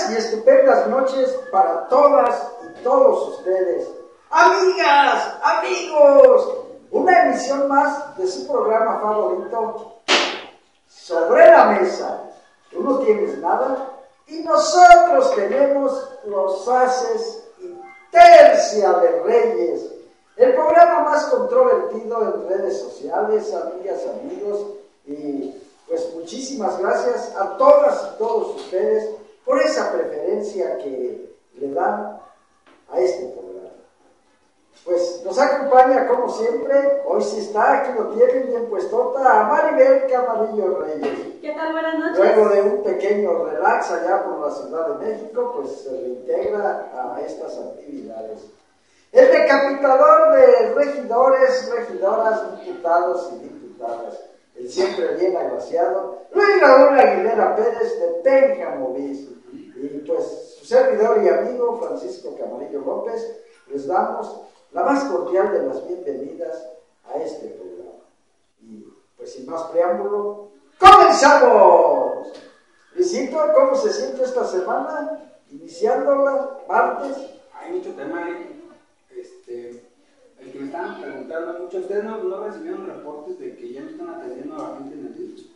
Buenas y estupendas noches para todas y todos ustedes. Amigas, amigos, una emisión más de su programa favorito, Sobre la Mesa. Tú no tienes nada y nosotros tenemos los haces y tercia de reyes. El programa más controvertido en redes sociales, amigas, amigos, y pues muchísimas gracias a todas y todos ustedes por esa preferencia que le dan a este programa. Pues nos acompaña como siempre, hoy sí está, aquí lo tienen bien puestota, a Maribel Camarillo Reyes. ¿Qué tal? Buenas noches. Luego de un pequeño relax allá por la Ciudad de México, pues se reintegra a estas actividades. El decapitador de regidores, regidoras, diputados y diputadas, el siempre bien agraciado, Luis Raúl Aguilera Pérez de Pénjamo Bis. Y pues su servidor y amigo Francisco Camarillo López, les damos la más cordial de las bienvenidas a este programa. Y pues sin más preámbulo, ¡comenzamos! Luisito, ¿cómo se siente esta semana? Iniciándola, martes. Hay mucho tema, el que me estaban preguntando mucho, ¿ustedes no recibieron reportes de que ya no están atendiendo a la gente en el DIF?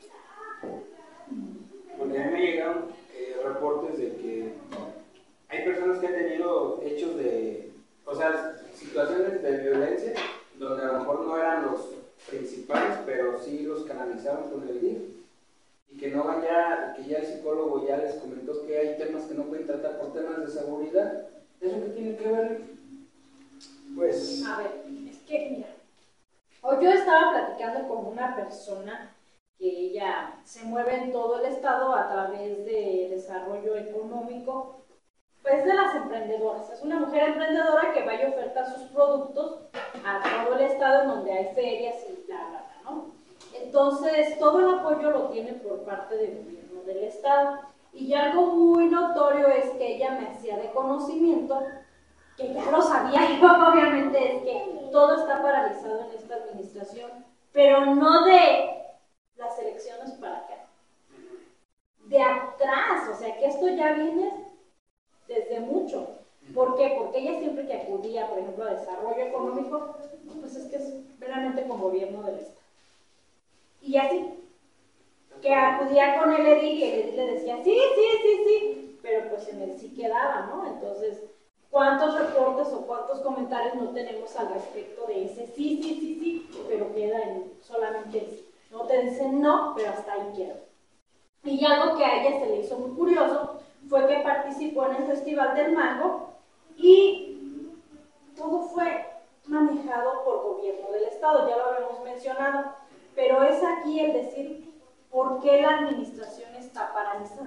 Porque a mí me llegaron reportes de que hay personas que han tenido hechos situaciones de violencia, donde a lo mejor no eran los principales, pero sí los canalizaron con el DIF. Y que no van que ya el psicólogo ya les comentó que hay temas que no pueden tratar por temas de seguridad. ¿Eso qué tiene que ver? Pues... A ver, es que mira, hoy yo estaba platicando con una persona que ella se mueve en todo el estado a través de desarrollo económico, pues de las emprendedoras. Es una mujer emprendedora que va y oferta sus productos a todo el estado en donde hay ferias y bla, bla, bla, ¿no? Entonces, todo el apoyo lo tiene por parte del gobierno del estado. Y algo muy notorio es que ella me hacía de conocimiento, que ya lo sabía yo, obviamente, es que todo está paralizado en esta administración, pero no de las elecciones para acá, de atrás, o sea que esto ya viene desde mucho. ¿Por qué? Porque ella siempre que acudía, por ejemplo, a desarrollo económico, pues es que es verdaderamente con gobierno del estado. Y así, que acudía con el edil y el edil le decía, sí, pero pues en el sí quedaba, ¿no? Entonces, ¿cuántos reportes o cuántos comentarios no tenemos al respecto de ese sí, pero queda en solamente el sí? No te dicen no, pero hasta ahí queda. Y algo que a ella se le hizo muy curioso fue que participó en el Festival del Mango y todo fue manejado por gobierno del estado, ya lo habíamos mencionado, pero es aquí el decir por qué la administración está paralizada.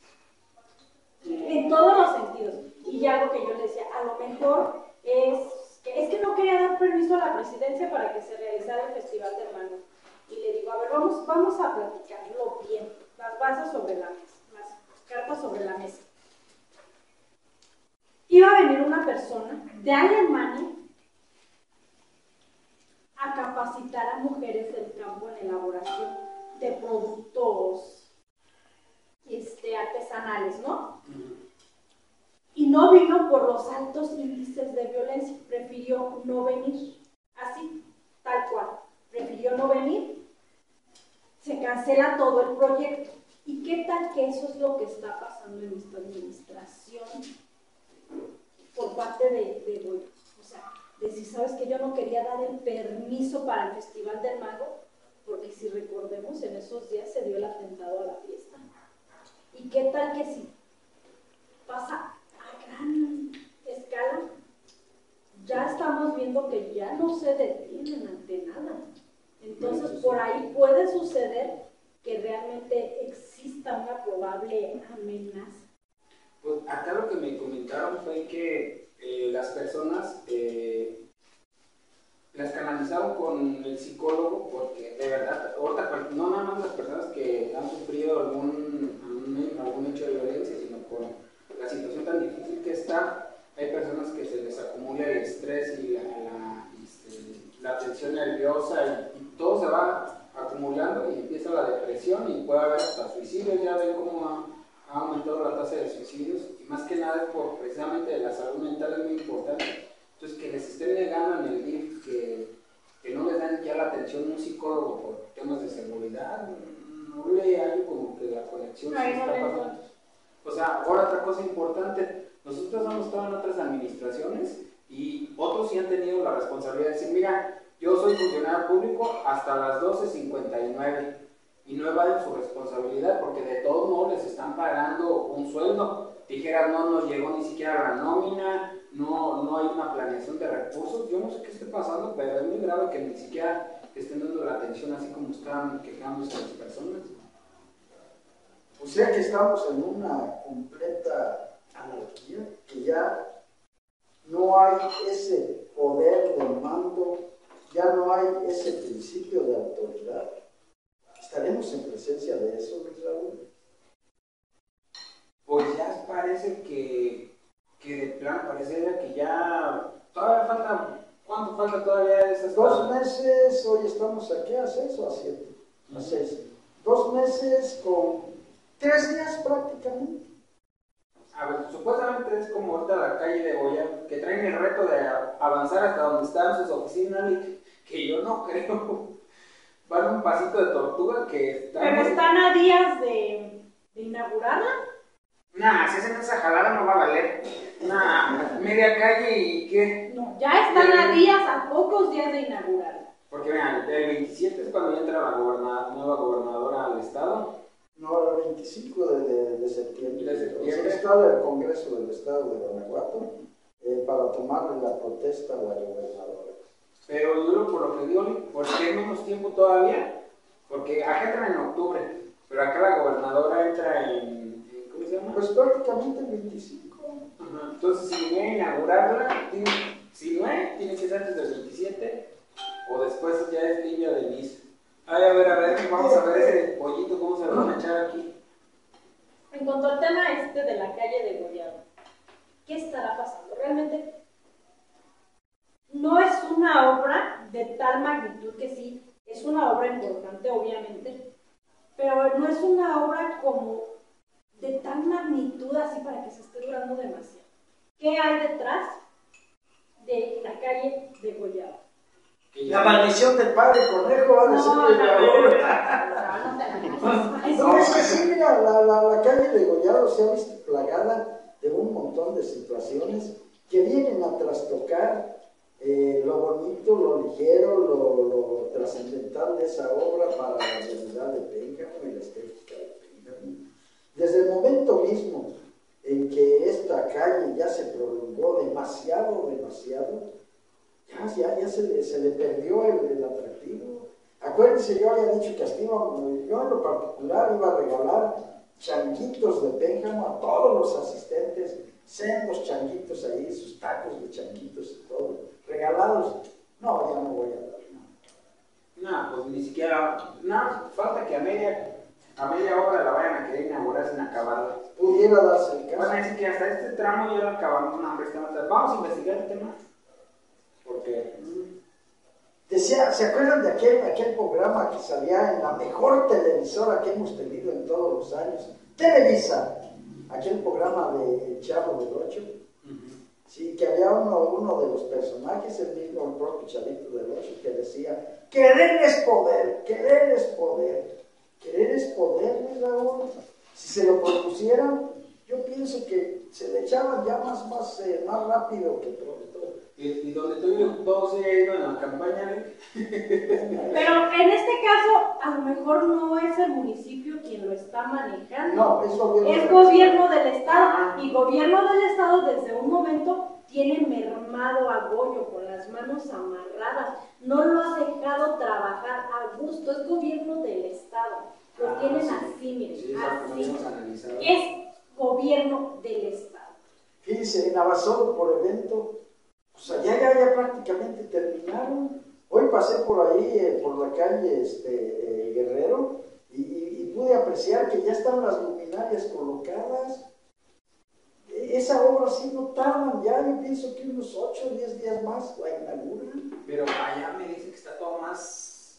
En todos los sentidos. Y algo que yo le decía, a lo mejor es que no quería dar permiso a la presidencia para que se realizara el Festival del Mango. Y le digo, a ver, vamos a platicarlo bien, las bases sobre la mesa, las cartas sobre la mesa. Iba a venir una persona de Alemania a capacitar a mujeres del campo en elaboración de productos artesanales, ¿no? Y no vino por los altos índices de violencia, prefirió no venir, así, tal cual, prefirió no venir, se cancela todo el proyecto. ¿Y qué tal que eso es lo que está pasando en esta administración por parte de Goyo? O sea, decir, ¿sabes qué? Yo no quería dar el permiso para el Festival del Mango, porque si recordemos, en esos días se dio el atentado a la fiesta. ¿Y qué tal que sí pasa a gran escala? Ya estamos viendo que ya no se detienen ante nada. Entonces, por ahí puede suceder que realmente exista una probable amenaza. Pues acá lo que me comentaron fue que las personas las canalizaron con el psicólogo, porque de verdad, no nada más las personas que han sufrido algún hecho de violencia, sino por la situación tan difícil que está, hay personas que se les acumula el estrés y la tensión nerviosa y todo se va acumulando y empieza la depresión y puede haber hasta suicidio. Ya ven cómo ha aumentado la tasa de suicidio mental es muy importante. Entonces, que les estén negando en el DIF que no les dan ya la atención a un psicólogo por temas de seguridad, no le hallo como que la conexión Ahí sí no está le pasando. encuentro. O sea, ahora otra cosa importante, nosotros hemos estado en otras administraciones y otros sí han tenido la responsabilidad de decir, mira, yo soy funcionario público hasta las 12:59 y no evaden su responsabilidad porque de todos modos les están pagando un sueldo. Dijeras, no nos llegó ni siquiera la nómina, no hay una planeación de recursos. Yo no sé qué esté pasando, pero es muy grave que ni siquiera estén dando la atención así como están quejándose las personas. O sea que estamos en una completa anarquía, que ya no hay ese poder de mando, ya no hay ese principio de autoridad. ¿Estaremos en presencia de eso, Luis Raúl? Pues ya parece que de plan pareciera que ya todavía falta, ¿cuánto falta todavía de esas 2 meses, hoy estamos aquí a 6 o a 7, a 6. 2 meses con 3 días prácticamente. A ver, supuestamente es como ahorita la calle de Goya, que traen el reto de avanzar hasta donde están sus oficinas, que yo no creo. Van un pasito de tortuga que están... Pero están a días de inaugurarla. Nah, si hacen esa jalada no va a valer. Nah, media calle y qué. No, ya están a días, a pocos días de inaugurarla. Porque vean, el 27 es cuando ya entra la nueva gobernadora al estado. No, el 25 de septiembre. De septiembre. Se instala el Congreso del Estado de Guanajuato para tomarle la protesta a la gobernadora. Pero yo por lo que digo, porque es menos tiempo todavía, porque acá entra en octubre, pero acá la gobernadora entra en ¿cómo se llama? Pues prácticamente el 25. Ajá. Entonces, si viene a inaugurarla, si no es, tiene que ser antes del 27, o después ya es línea de inicio. Ay, a ver, vamos a ver ese pollito, cómo se lo van a echar aquí. En cuanto al tema de la calle de Gollado, ¿qué estará pasando? Realmente no es una obra de tal magnitud que sí, es una obra importante obviamente, pero no es una obra como de tal magnitud así para que se esté durando demasiado. ¿Qué hay detrás de la calle de Gollado? La maldición del padre conejo va a decir No, es que sí, mira, la calle de Gollado se ha visto plagada de un montón de situaciones que vienen a trastocar lo bonito, lo ligero, lo trascendental de esa obra para la realidad de Pénjamo y la estética de Pénjamo. Desde el momento mismo en que esta calle ya se prolongó demasiado, ya se le perdió el atractivo. Acuérdense, yo había dicho que hasta yo en lo particular iba a regalar changuitos de Pénjamo a todos los asistentes, sendos changuitos ahí, sus tacos de changuitos y todo, regalados. No, ya no voy a dar nada. No, pues ni siquiera, no, falta que a media obra la vayan a querer inaugurar sin acabarla. Pudiera darse el caso. Van a decir que hasta este tramo ya lo acabamos, no, hombre, vamos a investigar el tema. Porque... Decía, ¿se acuerdan de aquel programa que salía en la mejor televisora que hemos tenido en todos los años? Televisa, aquel programa de Chavo del Ocho. Sí, que había uno de los personajes, el mismo, el propio Chavito del Ocho, que decía, querer es poder, querer es poder, querer es poder, mi Raúl. Si se lo propusieran, yo pienso que se le echaban ya más rápido que pronto. Y donde todo se ha ido en la campaña. Pero en este caso, a lo mejor no es el municipio quien lo está manejando. No, es gobierno del Estado. Y gobierno del Estado desde un momento tiene mermado a Goyo con las manos amarradas. No lo ha dejado trabajar a gusto. Es gobierno del Estado. Lo tienen así, miren. Sí, así. Es gobierno del Estado. Fíjense, en Abasolo por evento. O sea, ya prácticamente terminaron. Hoy pasé por ahí, por la calle Guerrero, y pude apreciar que ya están las luminarias colocadas. Esa obra sí no tardan ya, yo pienso que unos 8 o 10 días más la inauguran. Pero allá me dicen que está todo más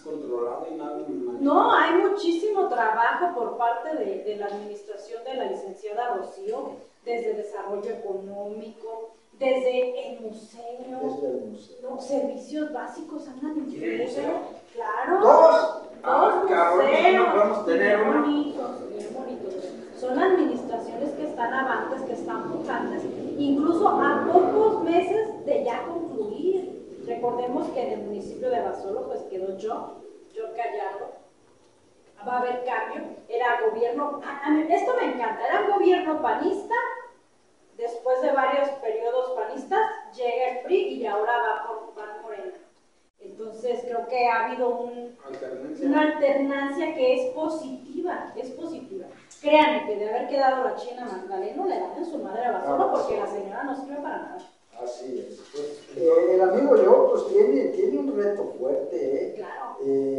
controlado y más... No, hay muchísimo trabajo por parte de la administración de la licenciada licenciada Rocío, desde desarrollo económico, desde el museo, ¿no? Servicios básicos andan en museo. Claro. Dos museos. No podemos tener bien uno. Bien bonitos. Son administraciones que están avantes, que están pujantes, incluso a pocos meses de ya concluir. Recordemos que en el municipio de Abasolo pues quedó yo Gallardo. Va a haber cambio. Era gobierno, esto me encanta, era un gobierno panista. Después de varios periodos panistas, llega el PRI y ahora va por Morena. Entonces creo que ha habido una alternancia que es positiva, Créanme que de haber quedado la China Magdaleno le dan en su madre a Basolo porque la señora no sirve para nada. Así es. El amigo yo pues tiene un reto fuerte. Claro.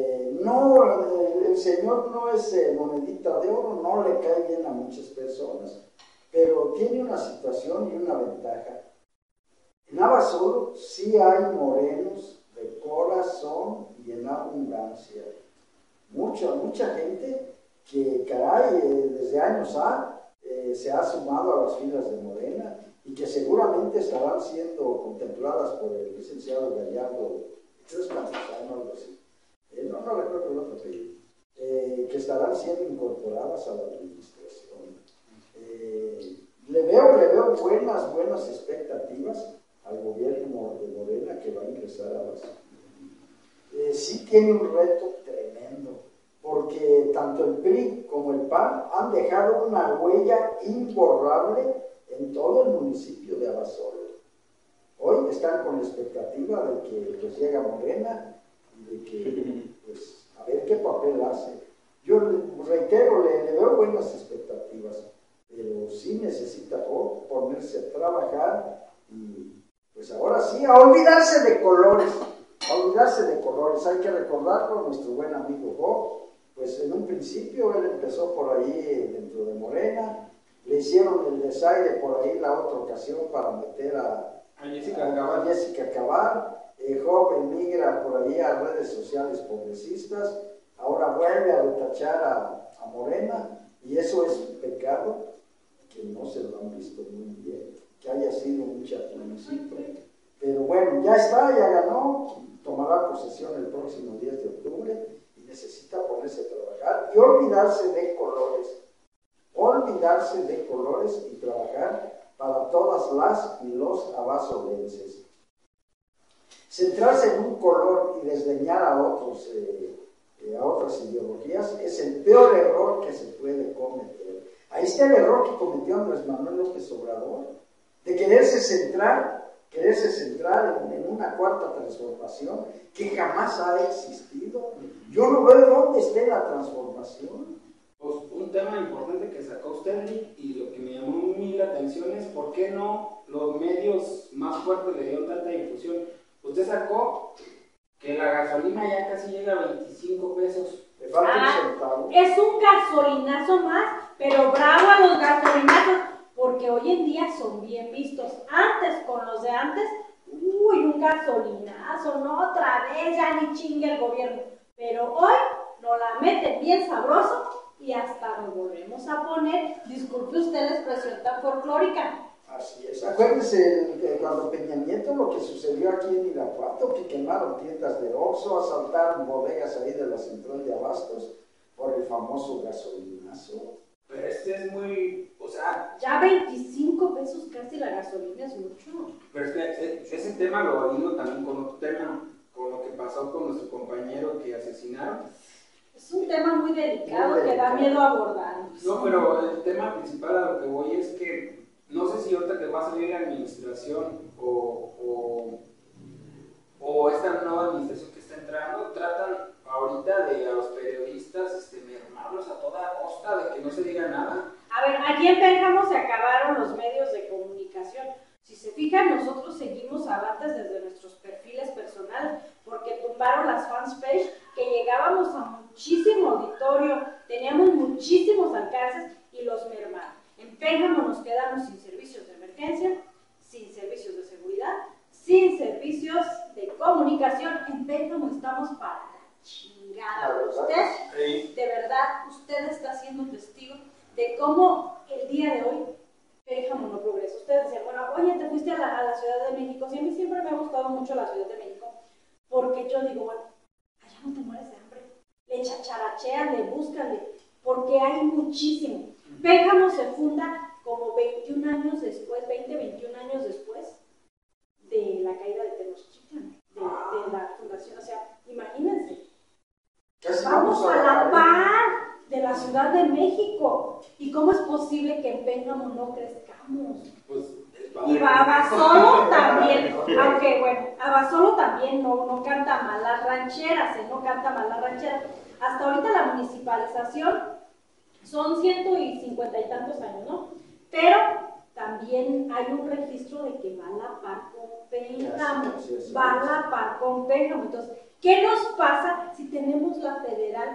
No, el señor no es monedita de oro, no le cae bien a muchas personas, pero tiene una situación y una ventaja. En Abasolo sí hay morenos de corazón y en abundancia. Mucha gente que, caray, desde años se ha sumado a las filas de Morena y que seguramente estarán siendo contempladas por el licenciado Gallardo, algo así. No recuerdo el otro apellido, que estarán siendo incorporadas a la administración. Le veo buenas expectativas al gobierno de Morena que va a ingresar a las... sí tiene un reto tremendo, porque tanto el PRI como el PAN han dejado una huella imborrable en todo el municipio de Abasolo. Hoy están con la expectativa de que pues llega Morena y de que pues a ver qué papel hace. Yo reitero, le veo buenas expectativas, pero sí necesita ponerse a trabajar y pues ahora sí, a olvidarse de colores. Hay que recordarlo, nuestro buen amigo Bob, pues en un principio él empezó por ahí dentro de Morena, le hicieron el desaire por ahí la otra ocasión para meter a Jessica Cabal. Job emigra por ahí a redes sociales progresistas, ahora vuelve a retachar a Morena, y eso es un pecado que no se lo han visto muy bien, que haya sido un chapulcito. Pero bueno, ya está, ya ganó, tomará posesión el próximo 10 de octubre y necesita ponerse a trabajar y olvidarse de colores y trabajar para todas las y los abasolenses. Centrarse en un color y desdeñar a otras ideologías es el peor error que se puede cometer. Ahí está el error que cometió Andrés Manuel López Obrador, de quererse centrar en una cuarta transformación que jamás ha existido. Yo no veo dónde esté la transformación. Pues un tema importante que sacó usted y lo que me llamó muy la atención es por qué no los medios más fuertes le dieron tanta difusión. Usted sacó que la gasolina ya casi llega a 25 pesos. Le falta un centavo. Es un gasolinazo más, pero bravo a los gasolinazos, porque hoy en día son bien vistos. Antes, con los de antes, un gasolinazo, no otra vez, ya ni chingue el gobierno. Pero hoy nos la meten bien sabroso y hasta nos volvemos a poner, disculpe usted la expresión tan folclórica. Así es. Acuérdense cuando Peña Nieto, lo que sucedió aquí en Irapuato, que quemaron tiendas de Oxxo, asaltaron bodegas ahí de la central de abastos por el famoso gasolinazo. Pero es muy, ya 25 pesos casi la gasolina es mucho. Pero es que ese tema lo vino también con otro tema, con lo que pasó con nuestro compañero que asesinaron. Es un tema muy delicado que da miedo abordar. No, pero el tema principal a lo que voy es que no sé si ahorita que va a salir la administración o esta nueva administración que está entrando, tratan ahorita de a los periodistas mermarlos a toda costa, de que no se diga nada. A ver, aquí en Pénjamo se acabaron los medios de comunicación. Si se fijan, nosotros seguimos avantes desde nuestros perfiles personales, porque tumbaron las fanpage, que llegábamos a muchísimo auditorio, teníamos muchísimos alcances y los mermaron. En Pénjamo nos quedamos sin servicios de emergencia, sin servicios de seguridad, sin servicios de comunicación. En Pénjamo estamos para la chingada. Usted, de verdad, usted está siendo testigo de cómo el día de hoy, Pénjamo no progresa. Ustedes decían, bueno, oye, te fuiste a la Ciudad de México. Sí, a mí siempre me ha gustado mucho la Ciudad de México, porque yo digo, bueno, allá no te mueres de hambre. Le chacharachean, le buscan, porque hay muchísimo. Pénjamo se funda como 21 años después, 20, 21 años después de la caída de Tenochtitlan, de la fundación. O sea, imagínense. Vamos a la par de la Ciudad de México. ¿Y cómo es posible que en Pénjamo no crezcamos? Pues, y Abasolo también, aunque bueno, Abasolo también no canta mal las rancheras, no canta mal las rancheras. Hasta ahorita la municipalización son 150 y tantos años, ¿no? Pero también hay un registro de que va a la par con Pénjamo, va a la par con Pénjamo. Entonces, ¿qué nos pasa si tenemos la federal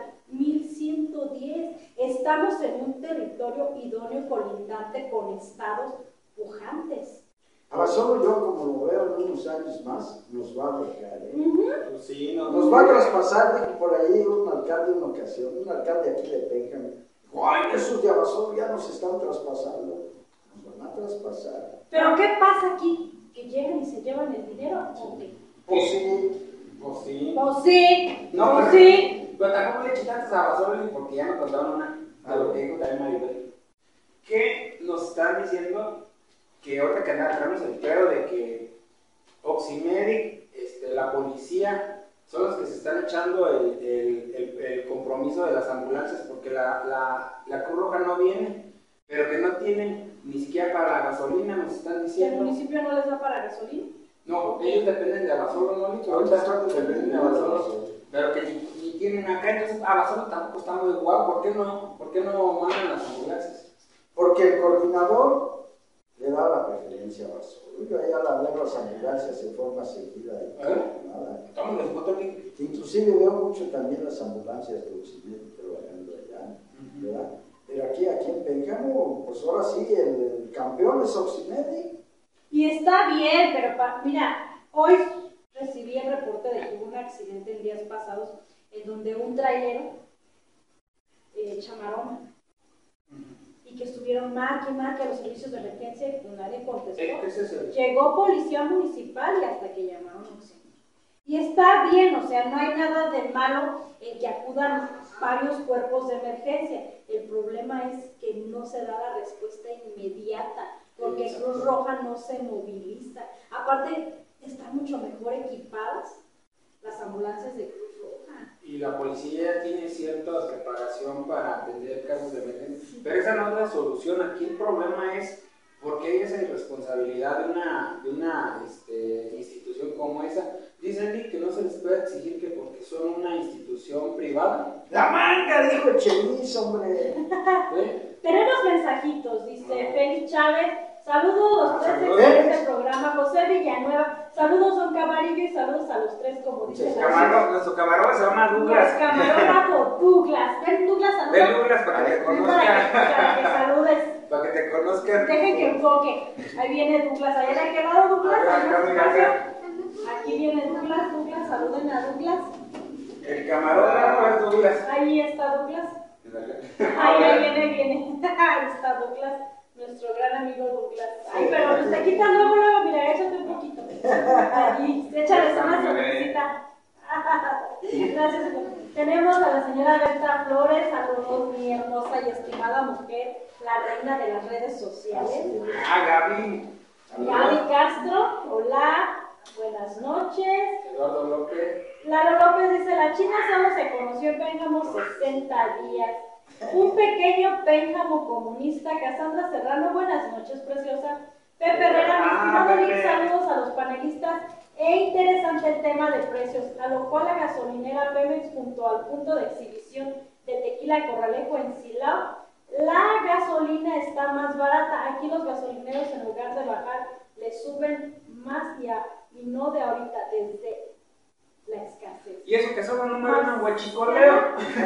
1110? Estamos en un territorio idóneo colindante con estados pujantes. Abasolo, yo como lo veo en unos años más, nos va a dejar, pues sí, nos va a traspasar, dijo por ahí un alcalde en una ocasión, un alcalde aquí de Pénjamo. ¡Ay, esos de Abasolo ya nos están traspasando! Nos van a traspasar. ¿Pero qué pasa aquí? ¿Que llegan y se llevan el dinero? ¿O qué? Pues sí. Pues sí. Pues sí. No, pues pero, sí. pero tampoco le eché tantas a Abasolo porque ya me contaron una de lo que dijo también Maribel. Que nos están diciendo que ahorita que traemos el pedo de que Oximedic, la policía, son los que se están echando el compromiso de las ambulancias porque la Cruz Roja no viene, pero que no tienen ni siquiera para la gasolina, nos están ¿Y el diciendo. municipio no les da para gasolina? No, ellos dependen de Abasolo, ¿no? Ahorita dependen de Abasolo, pero que ni tienen acá, entonces Abasolo tampoco está muy guapo. ¿Por qué no mandan las ambulancias? Porque el coordinador le da la preferencia a Abasolo. Yo ya la veo las ambulancias en forma seguida. Estamos en foto aquí. Inclusive veo mucho también las ambulancias de Occidente trabajando allá, ¿verdad? Pero aquí en Pénjamo, pues ahora sí, el campeón es Oximedic. Y está bien, pero mira, hoy recibí el reporte de que hubo un accidente en días pasados en donde un trailero chamaroma y que estuvieron marque a los servicios de emergencia y pues nadie contestó. Llegó policía municipal y hasta que llamaron a Oximedic. Y está bien, o sea, no hay nada de malo en que acudan varios cuerpos de emergencia. El problema es que no se da la respuesta inmediata, porque Cruz Roja no se moviliza. Aparte, están mucho mejor equipadas las ambulancias de Cruz Roja. Y la policía tiene cierta preparación para atender casos de emergencia. Sí. Pero esa no es la solución. Aquí el problema es porque hay esa irresponsabilidad de una institución como esa. Dicen que no se les puede exigir que porque son una institución privada. ¡La manga! Dijo el Chelis, hombre. ¿Sí? Tenemos mensajitos, dice Félix Chávez. Saludos los tres de este programa. José Villanueva. Saludos don Camarillo y saludos a los tres, como dice nuestro camarógrafo se llama Douglas. Camarógrafo Douglas. Ven Douglas, saludos. Ven Douglas para que te conozcan. Para que saludes. Para que te conozcan. Dejen que enfoque. Ahí viene Douglas. ¿Allá de qué lado Douglas? Aquí viene Douglas. Douglas, saluden a Douglas. El camarógrafo es Douglas. Ahí está Douglas. Ahí viene. Ahí está Douglas. Nuestro gran amigo Douglas. Ay, pero te quitas luego, mira, échate un poquito. Allí, échales una sonrisita. Gracias. Tenemos a la señora Berta Flores, saludos, mi hermosa y estimada mujer, la reina de las redes sociales. Gaby. Gaby Castro, hola, buenas noches. Eduardo López. Lalo López dice, la China solo se conoció en Pénjamo 60 días. Un pequeño Pénjamo comunista. Cassandra Serrano, buenas noches, preciosa. Pepe Herrera, mi estimado Link, saludos a los panelistas. Interesante el tema de precios, a lo cual la gasolinera Pemex, junto al punto de exhibición de Tequila Corralejo en Silao, la gasolina está más barata. Aquí los gasolineros, en lugar de bajar, le suben más y no de ahorita, desde la escasez. Y eso que solo no me ven un huachicoleo.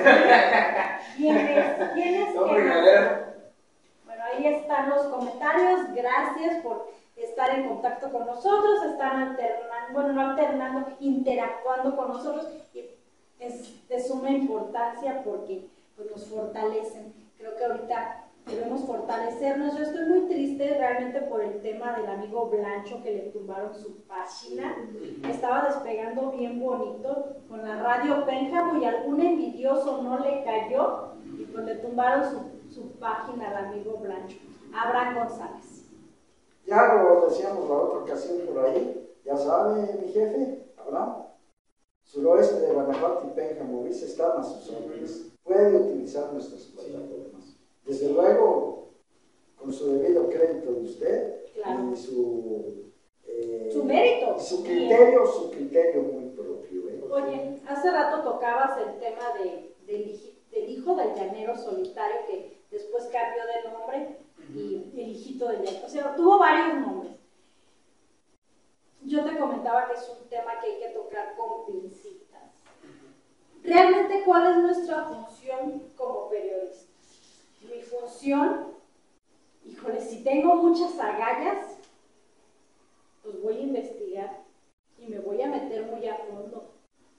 ¿Tienes no, que... Bueno, ahí están los comentarios. Gracias por estar en contacto con nosotros, están interactuando con nosotros, y es de suma importancia porque pues, nos fortalecen. Creo que ahorita debemos fortalecernos. Yo estoy muy triste realmente por el tema del amigo Blancho, que le tumbaron su página. Estaba despegando bien bonito con la radio Pénjamo y algún envidioso no le cayó y pues le tumbaron su página al amigo Blancho. Abraham González. Ya lo decíamos la otra ocasión por ahí, ya sabe mi jefe, Abraham, suroeste de Guanajuato y Pénjamo, están a sus órdenes, puede utilizar nuestras plataformas. Desde luego, con su debido crédito de usted, claro, y su mérito. Su criterio muy propio. Oye, hace rato tocabas el tema del hijo del llanero solitario que después cambió de nombre y el hijito del llanero. O sea, tuvo varios nombres. Yo te comentaba que es un tema que hay que tocar con pincitas. Realmente, ¿cuál es nuestra función como periodistas? Mi función, híjole, si tengo muchas agallas, pues voy a investigar y me voy a meter muy a fondo.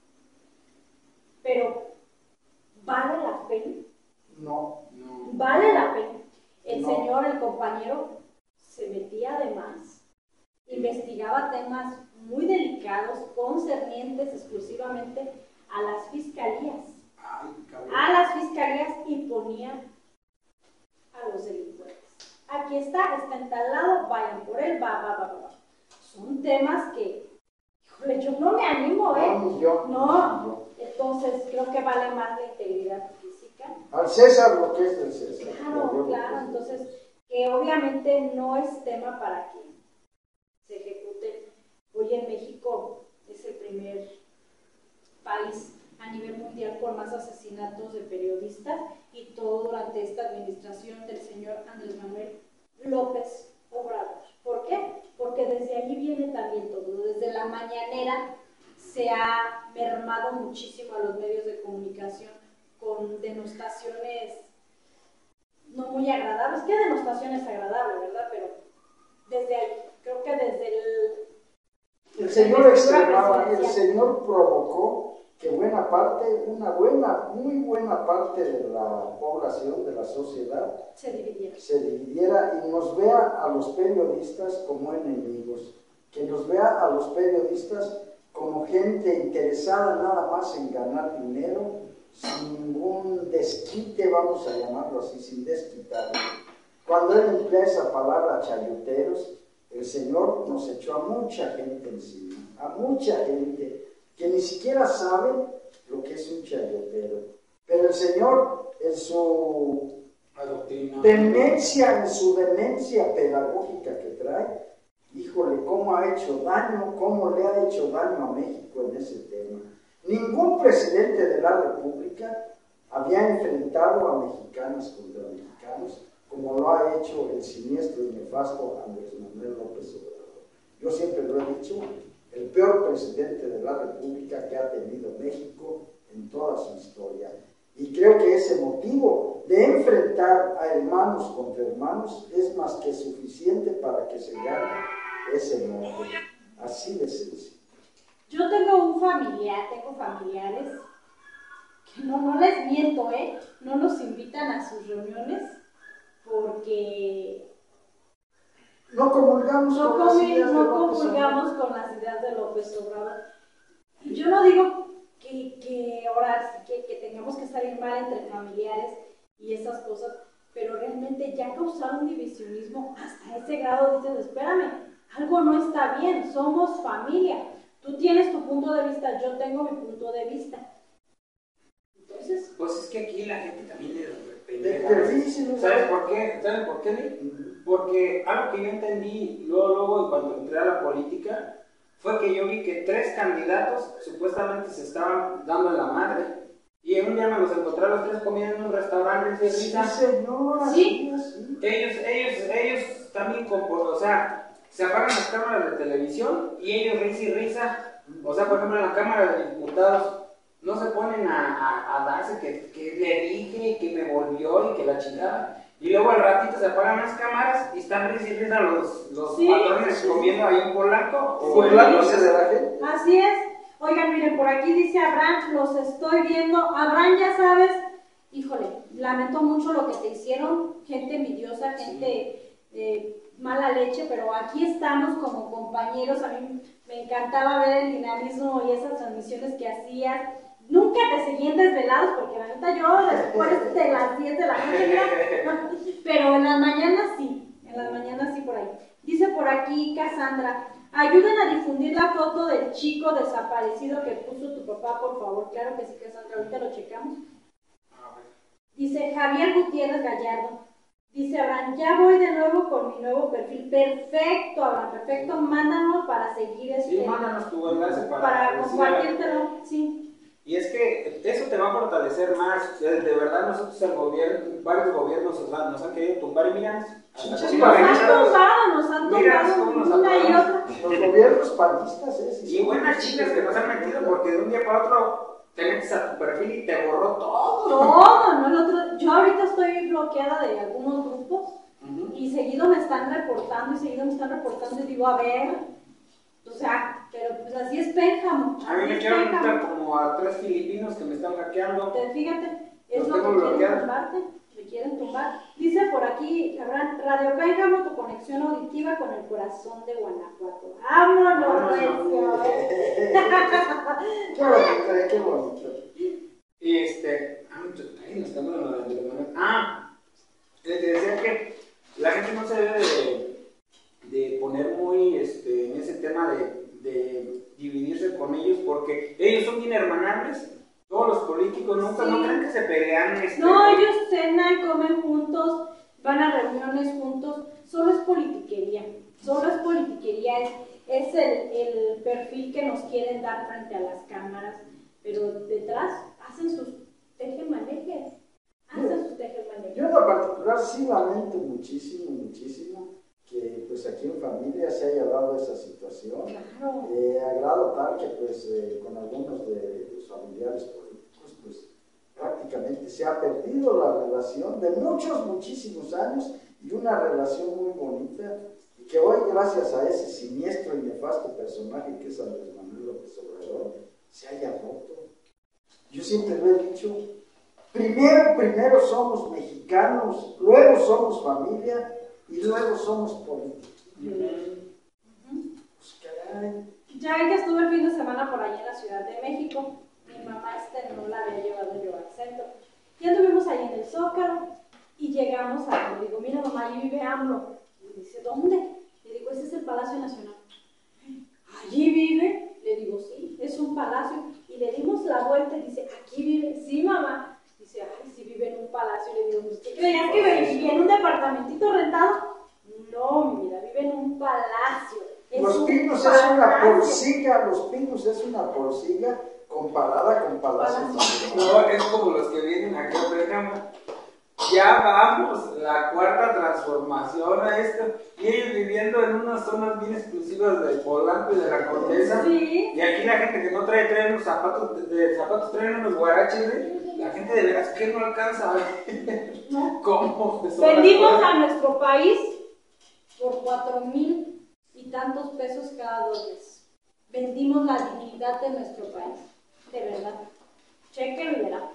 Pero, ¿vale la pena? No. ¿Vale la pena? El No. señor, el compañero, se metía de más. Investigaba temas muy delicados, concernientes exclusivamente a las fiscalías. A las fiscalías y ponía a los delincuentes. Aquí está en tal lado, vayan por él, va. Son temas que, híjole, yo no me animo, No, entonces creo que vale más la integridad física. Al César lo que es del César. Claro, entonces, que obviamente no es tema para que se ejecute. Hoy en México es el primer país a nivel mundial por más asesinatos de periodistas y todo durante esta administración del señor Andrés Manuel López Obrador. ¿Por qué? Porque desde allí viene también todo. Desde la mañanera se ha mermado muchísimo a los medios de comunicación con denostaciones no muy agradables. ¿Qué denostación es agradable, verdad? Pero desde ahí, creo que desde el señor extremaba, el señor provocó que muy buena parte de la población, de la sociedad, se dividiera y nos vea a los periodistas como enemigos, que nos vea a los periodistas como gente interesada nada más en ganar dinero, sin ningún desquite, vamos a llamarlo así, sin desquitar. Cuando él emplea esa palabra chayoteros, el Señor nos echó a mucha gente encima, a mucha gente que ni siquiera sabe lo que es un chayotero. Pero el Señor, en su demencia pedagógica que trae, híjole, cómo ha hecho daño, cómo le ha hecho daño a México en ese tema. Ningún presidente de la República había enfrentado a mexicanos contra mexicanos como lo ha hecho el siniestro y nefasto Andrés Manuel López Obrador. Yo siempre lo he dicho, el peor presidente de la República que ha tenido México en toda su historia. Y creo que ese motivo de enfrentar a hermanos contra hermanos es más que suficiente para que se gane ese nombre. Así de sencillo. Yo tengo familiares que no les miento, no los invitan a sus reuniones porque no comulgamos con las ideas de López Obrador. Yo no digo que ahora que tengamos que salir mal entre familiares y esas cosas, pero realmente ya causaron divisionismo hasta ese grado. Dices, espérame, algo no está bien, somos familia. Tú tienes tu punto de vista, yo tengo mi punto de vista. Entonces, pues es que aquí la gente también le ¿Sabes por qué? ¿Sabes por qué? Porque algo que yo entendí luego en cuanto entré a la política fue que yo vi que 3 candidatos supuestamente se estaban dando en la madre y un día me los encontré a los 3 comiendo en un restaurante. Sí, señor. Sí. Ellos también, o sea, se apagan las cámaras de televisión y ellos risa y risa. O sea, por ejemplo, en la Cámara de Diputados no se ponen a darse que le dije, que me volvió y que la chingada. Y luego al ratito se apagan las cámaras y están risa y risa los patrones comiendo ahí en Polanco. O burlándose de la gente. Así es. Oigan, miren, por aquí dice Abraham, los estoy viendo. Abraham, ya sabes, híjole, lamento mucho lo que te hicieron, gente envidiosa, gente mala leche, pero aquí estamos como compañeros. A mí me encantaba ver el dinamismo y esas transmisiones que hacías. Nunca te seguí desvelados, porque la neta yo después de las 10 de la noche, mira, pero en las mañanas sí por ahí. Dice por aquí Cassandra, ayuden a difundir la foto del chico desaparecido que puso tu papá, por favor. Claro que sí, Cassandra, ahorita lo checamos. Dice Javier Gutiérrez Gallardo, dice Abraham, ya voy de nuevo con mi nuevo perfil. Perfecto, Abraham, perfecto, mándanos para seguir Sí, mándanos tu enlace para compartírtelo, sí. Y es que eso te va a fortalecer más. De verdad, nosotros el gobierno, varios gobiernos nos han querido tumbar y mira, nos han tumbado una y otra. Los gobiernos panistas, y buenas chicas que nos han metido porque de un día para otro te metes a tu perfil y te borró todo. Todo, ¿no? Yo ahorita estoy bloqueada de algunos grupos y seguido me están reportando y digo, a ver, o sea, pero pues así es Pénjamo. A mí me quieren meter como a 3 filipinos que me están hackeando. Fíjate, es lo que quieren tumbarte, me quieren tumbar. Dice por aquí, Radio Pénjamo, tu conexión auditiva con el corazón de Guanajuato. ¡Vámonos, Recio! Qué bonito. Nos estamos hablando de te decía que la gente no se debe de poner muy en ese tema de dividirse con ellos, porque ellos son bien hermanables. Todos los políticos no creen que se pelean. No, ellos cenan, comen juntos, van a reuniones juntos. Solo es politiquería. Es el perfil que nos quieren dar frente a las cámaras, pero detrás hacen sus tejemanejes. Yo en lo particular sí lamento muchísimo que pues aquí en familia se haya dado esa situación. Claro. A grado tal que pues con algunos de los familiares políticos pues prácticamente se ha perdido la relación de muchísimos años y una relación muy bonita, y que hoy gracias a ese siniestro y nefasto personaje que es Andrés Manuel López Obrador se haya roto. Yo siempre lo he dicho, primero somos mexicanos, luego somos familia y luego somos políticos. Pues caray. Ya ven que estuve el fin de semana por allá en la Ciudad de México. Mi mamá no la había llevado yo al centro. Ya estuvimos ahí en el Zócalo y llegamos a... Le digo, mira mamá, allí vive AMLO. Y me dice, ¿dónde? Le digo, ese es el Palacio Nacional. ¿Allí vive? Le digo, sí, es un palacio. Y le dimos la vuelta y dice, ¿aquí vive? Sí, mamá. Dice, ay, si vive en un palacio. Le digo, ¿usted creía que vivía en un departamentito rentado? No, mira, vive en un palacio. Los Pinos es una porcilla comparada con palacios. No, es como los que vienen aquí a Pénjamo. Ya vamos, la cuarta transformación a esto. Y ellos viviendo en unas zonas bien exclusivas del Polanco y de la Condesa. Sí. Y aquí la gente que no trae unos zapatos, traen unos guaraches, La gente de veras que no alcanza a ver. ¿Cómo? Vendimos a nuestro país por 4,000 y tantos pesos cada 2 meses. Vendimos la dignidad de nuestro país. De verdad. Chequen y verán.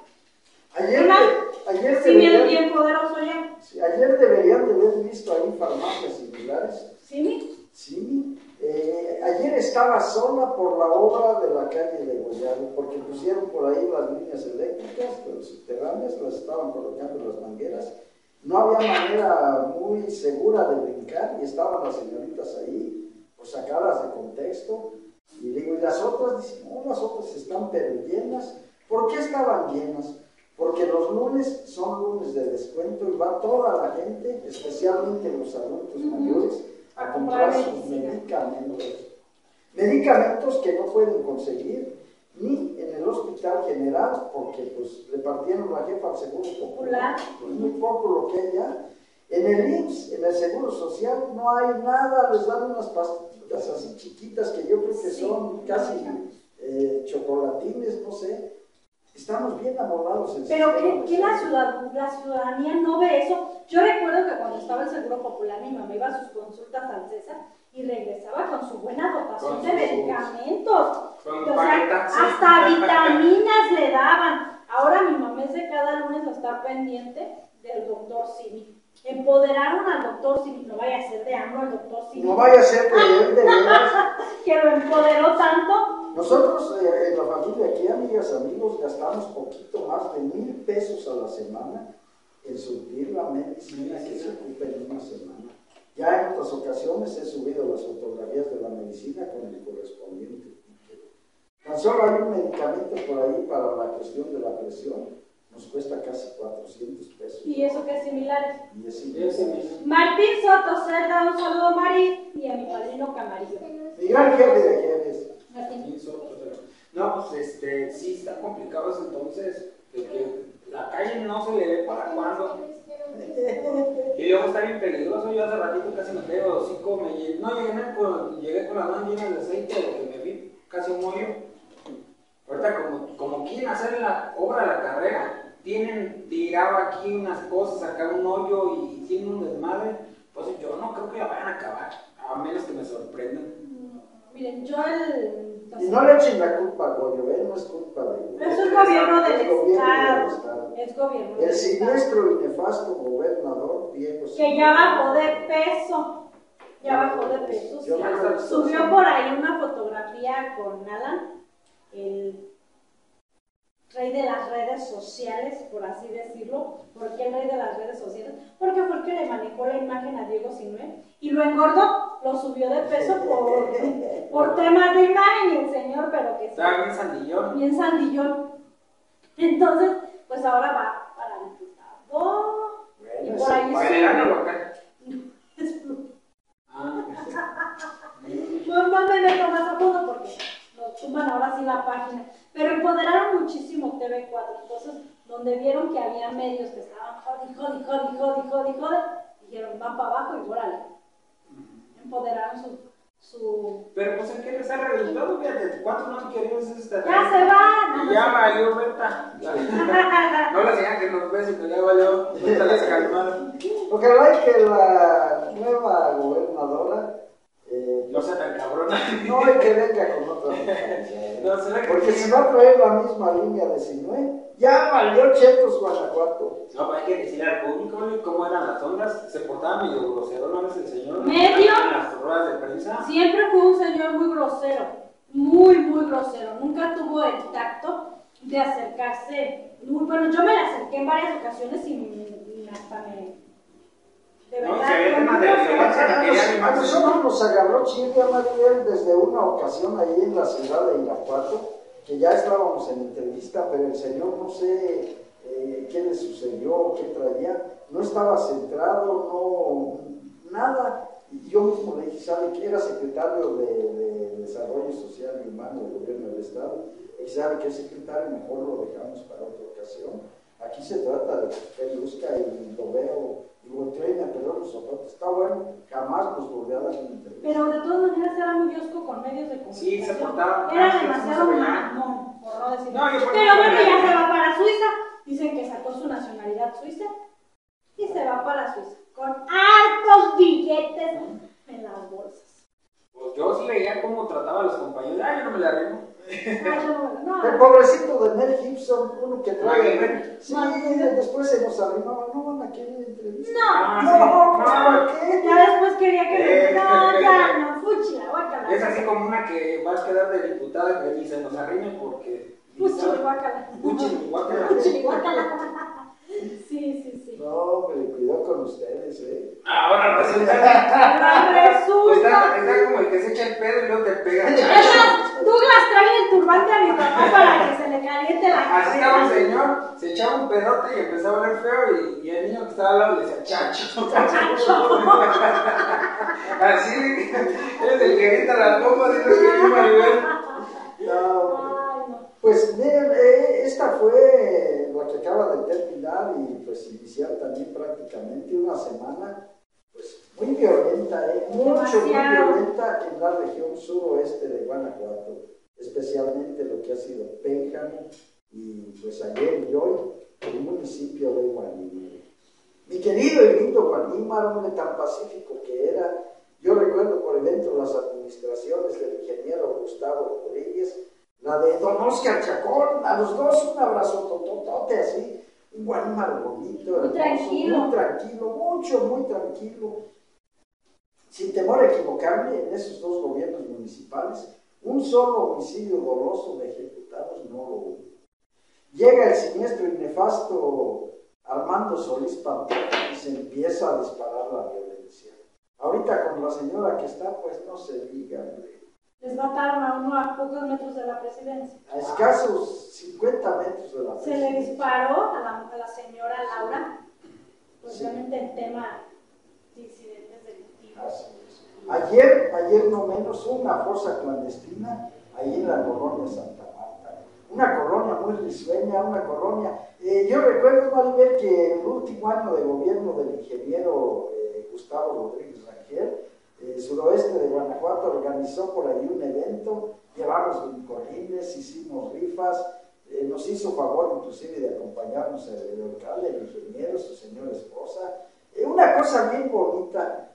Bien poderoso ya. Sí, ayer deberían de haber visto ahí farmacias similares. ¿Sí? Sí. Ayer estaba sola por la obra de la calle de Goyal, porque pusieron por ahí las líneas eléctricas, los subterráneas, las estaban colocando las mangueras. No había manera muy segura de brincar y estaban las señoritas ahí, pues sacadas de contexto. Y digo, ¿y las otras? Dicen, no, las otras están pero llenas. ¿Por qué estaban llenas? Porque los lunes son lunes de descuento y va toda la gente, especialmente los adultos mayores, a comprar sus medicamentos. Medicamentos que no pueden conseguir ni en el Hospital General, porque pues le partieron la jefa al Seguro Popular, pues muy poco lo que hay ya. En el IMSS, en el Seguro Social, no hay nada, les dan unas pastillas así chiquitas que yo creo que son casi chocolatines, no sé. Estamos bien amorados. Pero ¿qué la ciudadanía no ve eso? Yo recuerdo que cuando estaba el Seguro Popular, mi mamá iba a sus consultas al César y regresaba con su buena dotación de medicamentos. O sea, hasta vitaminas le daban. Ahora mi mamá es de cada lunes a estar pendiente del doctor Simi. Empoderaron al doctor Simi, no vaya a ser de AMLO el doctor Simi. No vaya a ser que él de veras. Que lo empoderó tanto. Nosotros en la familia aquí, amigas, amigos, gastamos poquito más de 1,000 pesos a la semana en surtir la medicina que se ocupa en una semana. Ya en otras ocasiones he subido las fotografías de la medicina con el correspondiente ticket. Tan solo hay un medicamento por ahí para la cuestión de la presión, nos cuesta casi 400 pesos. Y eso que es similares. Y es similar. Martín Soto Cerda, un saludo Mari y a mi padrino Camarillo. Mi gran jefe de jefes. Martín. No, pues sí está complicado eso entonces, de que la calle no se le ve para cuándo. Y luego está bien peligroso, yo hace ratito casi me pego los hocico, llegué con las manos llenas de aceite, de que me vi casi un hoyo. Ahorita como quieren hacer la obra de la carrera, tienen tirado aquí unas cosas, sacar un hoyo y tienen un desmadre, pues yo no creo que la vayan a acabar, a menos que me sorprendan. Miren, yo Y no le echen la culpa al gobierno, no es culpa de eso es gobierno del Estado. Estado. Es gobierno El del Estado. siniestro y nefasto gobernador Diego Que ya bajó de peso. Ya bajó de peso. Sí. Subió por ahí una fotografía con Alan, el rey de las redes sociales, por así decirlo. ¿Por qué el rey de las redes sociales? Porque fue el que le manejó la imagen a Diego Sinue y lo engordó, lo subió de peso por temas de imagen y el señor, pero que estaba bien sandillón. Bien sandillón. Entonces, pues ahora va para diputado. Y por ahí no me meto más a fondo porque nos tumban ahora sí la página. Pero empoderaron muchísimo TV4. Entonces, donde vieron que había medios que estaban jodi, dijeron, va para abajo y órale. Empoderaron su... Pero pues hay que rezar resultado, fíjate, ¿cuántos no queríamos esta? Ya se van. Y ya valió, Berta. No les digan que nos ves, pero ya valió. Berta las calmaron. Ojalá y que la nueva gobernadora no sea tan cabrona. no hay que venga con otra porque si va a traer la misma línea de Sinue, ya valió Chetos Guanajuato. No, hay que decirle al público cómo eran las ondas. Se portaba medio grosero una vez el señor. ¿Medio? En las ruedas de prensa. Siempre fue un señor muy grosero. Muy grosero. Nunca tuvo el tacto de acercarse. Bueno, yo me le acerqué en varias ocasiones y hasta me... De verdad, a nosotros nos agarró Chile, Mariel, desde una ocasión ahí en la ciudad de Irapuato, que ya estábamos en entrevista, pero el señor no sé qué le sucedió, qué traía, no estaba centrado, no, nada. Y yo mismo le dije, ¿sabe qué? Era secretario de Desarrollo Social y Humano del Gobierno del Estado, y sabe que secretario, mejor lo dejamos para otra ocasión. Aquí se trata de que usted luzca y lo veo, y volteó y me peló los zapatos. Está bueno, jamás nos volvió a dar una entrevista. Pero de todas maneras era muy osco con medios de comunicación. Sí, se portaba. Era demasiado mamón, por no decir. No, pero bueno, ya se va para Suiza. Dicen que sacó su nacionalidad suiza y se va para Suiza. Con hartos billetes en las bolsas. Pues yo sí veía cómo trataba a los compañeros. Yo no me la remo. El pobrecito de Mel Gibson, uno que trae. Sí, después se nos arrimaba, no van a querer entrevista. No, ¿qué? Ya después quería que no, fuchila, guácala. Es así como una que va a quedar de diputada y se nos arrime porque. Fuchila, guácala. Fuchila, guácala. Sí. No, hombre, cuidado con ustedes, Ahora resulta. Resulta. Está como el que se echa el pedo y luego te pega. Douglas trae el turbante a mi papá para que se le caliente la cabeza. Así estaba un señor, se echaba un pedote y empezaba a oler feo y el niño que estaba al lado le decía, chacho. Así, eres el que grita la bomba de los que iba a ver. No. Pues miren, esta fue la que acaba de terminar y pues iniciar también prácticamente una semana pues muy violenta, muy violenta en la región suroeste de Guanajuato, especialmente lo que ha sido Pénjamo y pues ayer y hoy el municipio de Guanímar. Mi querido y lindo Guanímar, hombre tan pacífico que era, yo recuerdo por dentro las administraciones del ingeniero Gustavo Rodríguez, la de don Oscar Chacón, a los dos un abrazo tototote así, un Guanímaro bonito, muy tranquilo, muy tranquilo, sin temor a equivocarme. En esos dos gobiernos municipales, un solo homicidio doloso de ejecutados no lo hubo. Llega el siniestro y nefasto Armando Solís Pantoja y se empieza a disparar la violencia. Ahorita con la señora que está, pues no se diga, hombre. Les mataron a uno a pocos metros de la presidencia. A escasos 50 metros de la presidencia. Se le disparó a la señora Laura, pues realmente el tema de incidentes delictivos. Así es. Ayer no menos, una fosa clandestina ahí en la colonia Santa Marta. Una colonia muy risueña, una colonia... yo recuerdo, Maribel, que en el último año de gobierno del ingeniero Gustavo Rodríguez Rangel, suroeste de Guanajuato, organizó por ahí un evento, llevamos vincolines, hicimos rifas, nos hizo favor inclusive de acompañarnos el alcalde, el ingeniero, su señora esposa, una cosa bien bonita.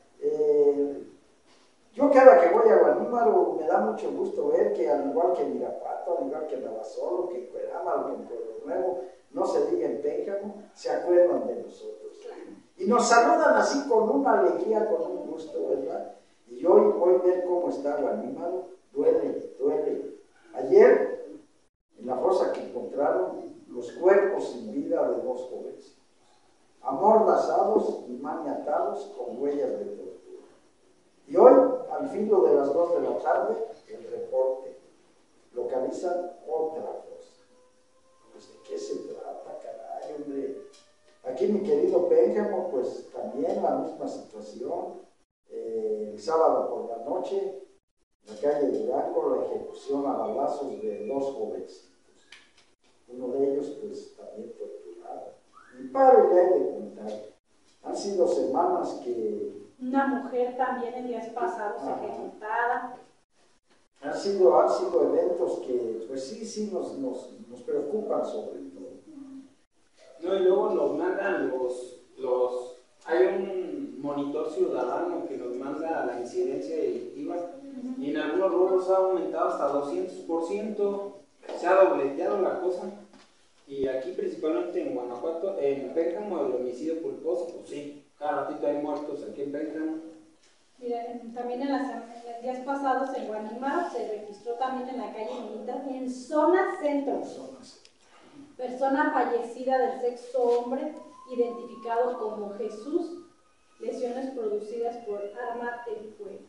Yo cada que voy a Guanímaro me da mucho gusto ver que al igual que en Irapuato, al igual que en Navasolo, que en Cuerámaro, que en Pueblo Nuevo, no se diga en Pénjamo, se acuerdan de nosotros. Y nos saludan así con una alegría, con un gusto, ¿verdad? Y hoy voy a ver cómo está Guanímaro, duele. Ayer, en la fosa que encontraron, los cuerpos sin vida de dos jóvenes, amordazados y maniatados con huellas de tortura. Y hoy, al filo de las 2 de la tarde, el reporte. Localizan otra fosa. Pues, ¿de qué se trata, caray, hombre? Aquí, mi querido Pénjamo, pues también la misma situación. El sábado por la noche, en la calle de Durango, la ejecución a balazos de dos jovencitos. Uno de ellos, pues, también torturado. Y paro ya de contar. Han sido semanas que... Una mujer también en días pasados ejecutada. Han sido eventos que, pues sí, nos preocupan sobre todo. No, y luego nos mandan hay un monitor ciudadano que nos manda la incidencia delictiva y en algunos rubros ha aumentado hasta 200%, se ha dobleteado la cosa. Y aquí principalmente en Guanajuato, en Pénjamo, el homicidio culposo, pues sí, cada ratito hay muertos aquí en Pénjamo. Mira, también en los días pasados en Guanímaro se registró también en la calle Militar, en zona centro. Persona fallecida del sexo hombre, identificado como Jesús, lesiones producidas por arma de fuego.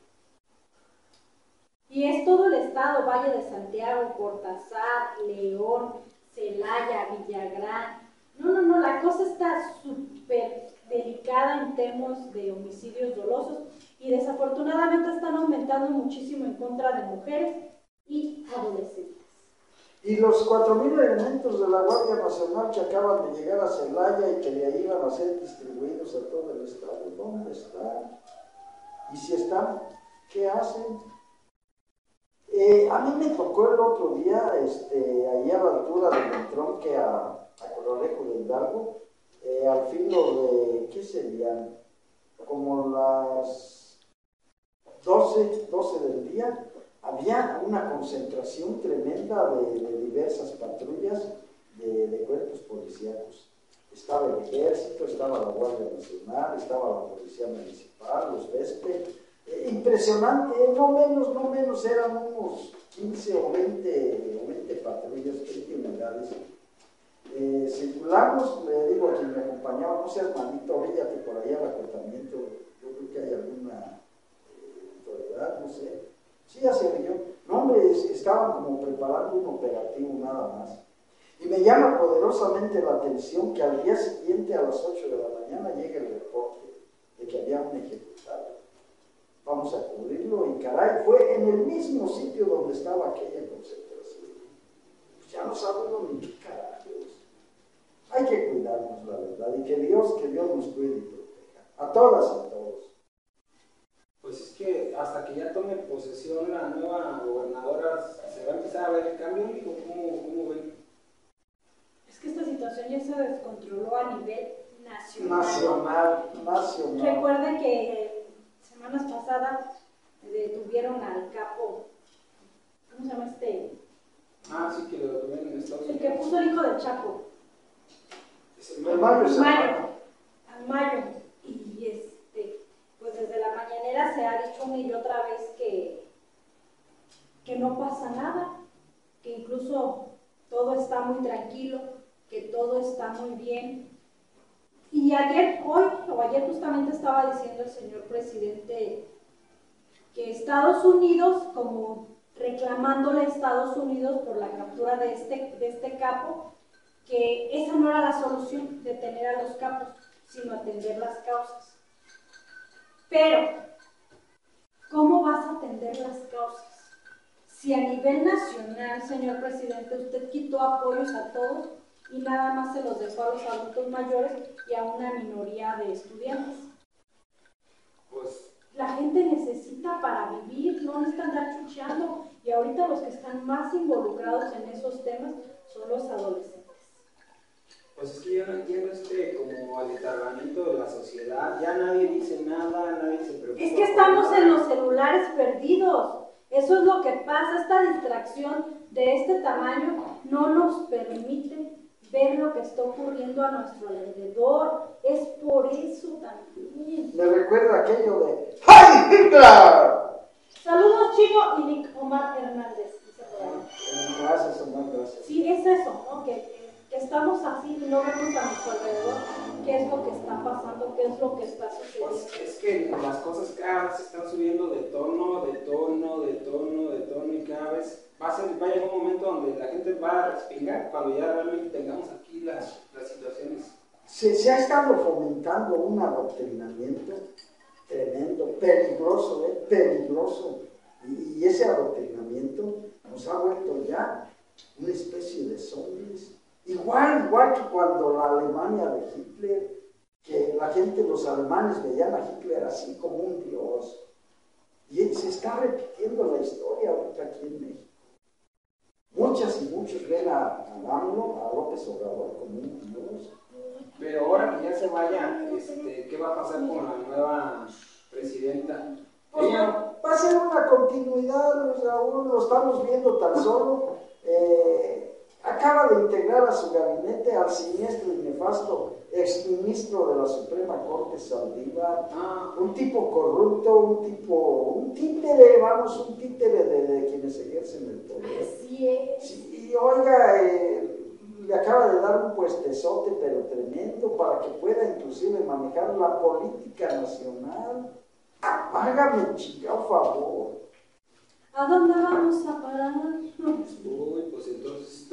Y es todo el estado, Valle de Santiago, Cortázar, León, Celaya, Villagrán. No, la cosa está súper delicada en temas de homicidios dolosos y desafortunadamente están aumentando muchísimo en contra de mujeres y adolescentes. Y los 4,000 elementos de la Guardia Nacional que acaban de llegar a Celaya y que de ahí iban a ser distribuidos a todo el estado, ¿dónde están? Y si están, ¿qué hacen? A mí me tocó el otro día, ahí a la altura del entronque a Colorejo de Hidalgo, al filo de, ¿qué serían? Como las 12 del día, había una concentración tremenda de diversas patrullas de cuerpos policíacos. Estaba el ejército, estaba la Guardia Nacional, estaba la Policía Municipal, los VESPE. Impresionante, no menos, eran unos 15 o 20 patrullas, 20 unidades. Circulamos, le digo a quien me acompañaba, no seas malito, oríllate por ahí al acotamiento, yo creo que hay alguna autoridad, no sé. Sí, hacia yo. No, hombre, estaban como preparando un operativo nada más. Y me llama poderosamente la atención que al día siguiente a las 8 de la mañana llega el reporte de que había un ejecutado. Vamos a cubrirlo y caray, fue en el mismo sitio donde estaba aquella concentración. Pues ya no sabemos ni qué carajos. Hay que cuidarnos, la verdad, y que Dios nos cuide y proteja. A todas y a todos. Pues es que hasta que ya tome posesión la nueva gobernadora, se va a empezar a ver el cambio, amigo. ¿Cómo ven? Es que esta situación ya se descontroló a nivel nacional. Nacional. Recuerden que semanas pasadas detuvieron al capo, ¿cómo se llama Ah, sí, que lo tuvieron en Estados El Unidos. que puso el hijo del Chapo. El Mayo se Al Mayo. Y pues desde la mañanera se ha dicho una y otra vez que no pasa nada, que incluso todo está muy tranquilo, que todo está muy bien. Y ayer justamente estaba diciendo el señor presidente que Estados Unidos, como reclamándole a Estados Unidos por la captura de este capo, que esa no era la solución, detener a los capos, sino atender las causas. Pero, ¿cómo vas a atender las causas? Si a nivel nacional, señor presidente, usted quitó apoyos a todos y nada más se los dejó a los adultos mayores y a una minoría de estudiantes. Pues La gente necesita para vivir, no necesita andar chucheando, y ahorita los que están más involucrados en esos temas son los adolescentes. es que yo no entiendo como aletargamiento de la sociedad, ya nadie dice nada, nadie se preocupa. Es que estamos en los celulares perdidos, eso es lo que pasa, esta distracción de este tamaño no nos permite ver lo que está ocurriendo a nuestro alrededor, es por eso también. Me recuerda aquello de ¡Hey Hitler! Saludos Chino y Nick Omar Hernández. Gracias, Omar, gracias. Sí, es eso, ¿no? Que estamos así y no vemos a nuestro alrededor qué es lo que está pasando, qué es lo que está sucediendo. Pues es que las cosas cada vez están subiendo de tono, y cada vez va a llegar un momento donde la gente va a respingar cuando ya realmente tengamos aquí las situaciones. Se ha estado fomentando un adoctrinamiento tremendo, peligroso, peligroso. Y ese adoctrinamiento nos ha vuelto ya una especie de zombies. Igual que cuando la Alemania de Hitler, que la gente, los alemanes veían a Hitler así como un dios. Y se está repitiendo la historia ahorita aquí en México. Muchas y muchos ven a AMLO, a López Obrador, como un dios. Pero ahora que ya se vaya, ¿qué va a pasar con la nueva presidenta? Pues va a ser una continuidad, Raúl, lo estamos viendo tan solo. Acaba de integrar a su gabinete al siniestro y nefasto exministro de la Suprema Corte, Saldívar, un tipo corrupto, un títere, un títere de quienes ejercen el poder. Así es. Sí, y oiga, le acaba de dar un puestezote, pero tremendo, para que pueda inclusive manejar la política nacional. Hágame un chingado favor. ¿A dónde vamos a parar? Uy, pues entonces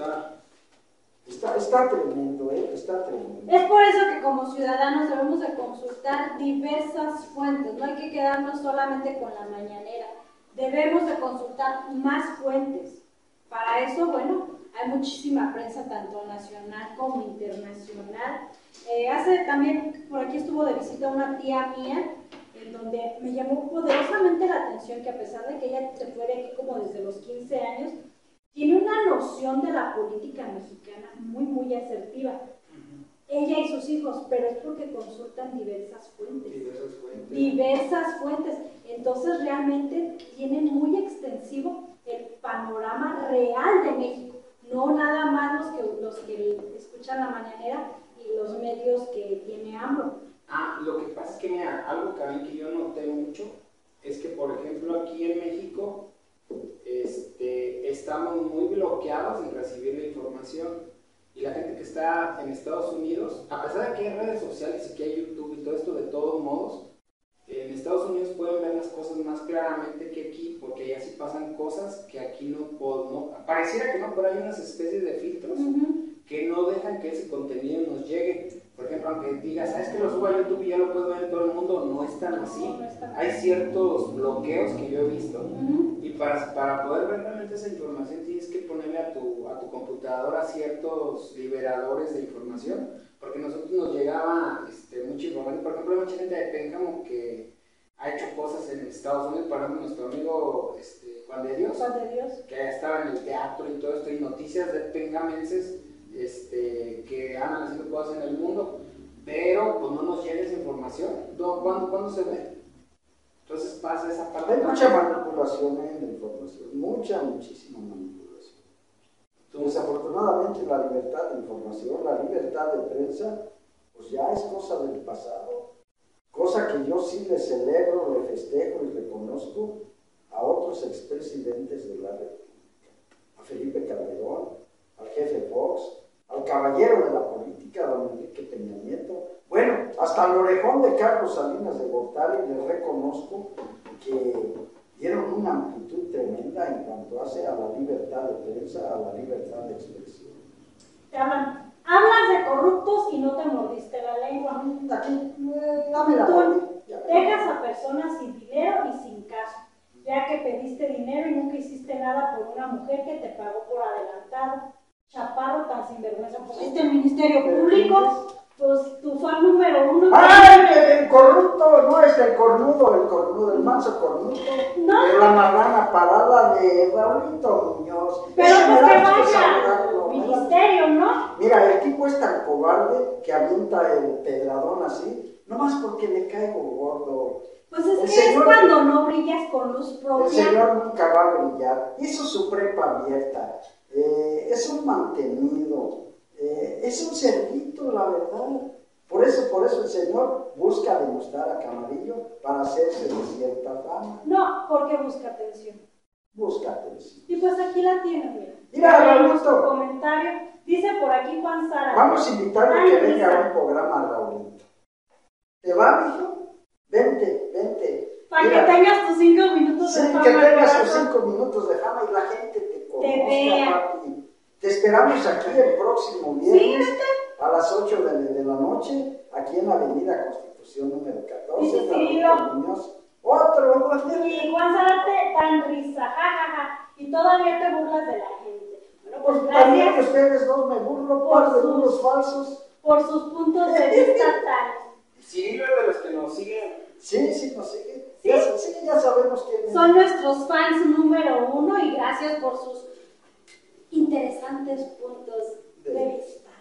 Está tremendo, está tremendo. Es por eso que como ciudadanos debemos de consultar diversas fuentes, no hay que quedarnos solamente con la mañanera, debemos de consultar más fuentes. Para eso, bueno, hay muchísima prensa, tanto nacional como internacional. También, por aquí estuvo de visita una tía mía, en donde me llamó poderosamente la atención que a pesar de que ella se fue de aquí como desde los 15 años, tiene una noción de la política mexicana muy, muy asertiva. Ella y sus hijos, pero es porque consultan diversas fuentes. Diversas fuentes. Entonces realmente tienen muy extensivo el panorama real de México. No nada más los que escuchan la mañanera y los medios que tiene AMLO. Lo que pasa es que, mira, algo que yo noté mucho es que, por ejemplo, aquí en México estamos muy bloqueados en recibir la información, y la gente que está en Estados Unidos, a pesar de que hay redes sociales y que hay YouTube y todo esto, de todos modos, en Estados Unidos pueden ver las cosas más claramente que aquí, porque allá sí pasan cosas que aquí no pareciera que no, pero hay unas especies de filtros que no dejan que ese contenido nos llegue. Por ejemplo, aunque digas, ¿sabes que lo subo a YouTube y ya lo puedo ver en todo el mundo? No es tan así. Hay ciertos bloqueos que yo he visto, y para poder ver realmente esa información tienes que ponerle a tu computadora ciertos liberadores de información, porque a nosotros nos llegaba mucha información. Por ejemplo, hay mucha gente de Pénjamo que ha hecho cosas en Estados Unidos. Por ejemplo, nuestro amigo Juan de Dios, que estaba en el teatro y todo esto, y noticias de penjamenses que andan haciendo cosas en el mundo, pero pues no nos llega esa información. ¿Cuándo se ve? Entonces pasa esa parte. Hay mucha manipulación en la información, muchísima manipulación. Desafortunadamente la libertad de información, la libertad de prensa, pues ya es cosa del pasado. Cosa que yo sí le celebro, le festejo y reconozco a otros expresidentes de la República. A Felipe Calderón, al jefe Fox, al caballero de la política, don Enrique Peña Nieto. Bueno, hasta el orejón de Carlos Salinas de Gortari le reconozco que dieron una amplitud tremenda en cuanto hace a la libertad de prensa, a la libertad de expresión. Te hablas de corruptos y no te mordiste la lengua. Aquí, dame la Tú mano. dejas a personas sin dinero y sin caso, ya que pediste dinero y nunca hiciste nada por una mujer que te pagó por adelantado. Chaparro tan sinvergüenza, pusiste el Ministerio Público, pues tu fan número uno. ¡Ay, el corrupto! No es el cornudo, el manso cornudo. No. Es la marrana parada de Raulito Muñoz. Pero Ese pues me que da gusto vaya saludarlo. ministerio, ¿no? Mira, el tipo es tan cobarde que avienta el pedradón así, nomás porque le caigo gordo. Pues es El que señor- es cuando no brillas con luz El propia. señor nunca va a brillar. Hizo su prepa abierta. Es un mantenido. Es un cerdito, la verdad. Por eso el señor busca demostrar a Camarillo para hacerse de cierta fama. No, porque busca atención. Busca atención. Y pues aquí la tienen, mira. Mira, Leemos Raulito. tu comentario. Dice por aquí Juan Sara. Vamos a invitarle Ay, que venga Luisa. a un programa, Raulito. ¿Te va, mijo? Vente. Para Mira, que tengas tus 5 minutos sí, de fama. que tengas tus corazón. 5 minutos de fama y la gente te conozca, vea. papi. Te esperamos aquí el próximo Sí, viernes vete. a las 8 de la noche, aquí en la Avenida Constitución número 14, Dice en la Cirilo. Ruta Muñoz. Otro. Y Juan Sara te dan risa, jajaja. Y todavía te burlas de la gente. Bueno, pues Pues también gracias ustedes dos me burlo, Por par de sus- burlos falsos. por sus puntos de vista tales. Cirilo es de los que nos siguen. Sí, nos sigue. Sí. Ya sabemos quién es. Son nuestros fans número 1 y gracias por sus interesantes puntos de vista.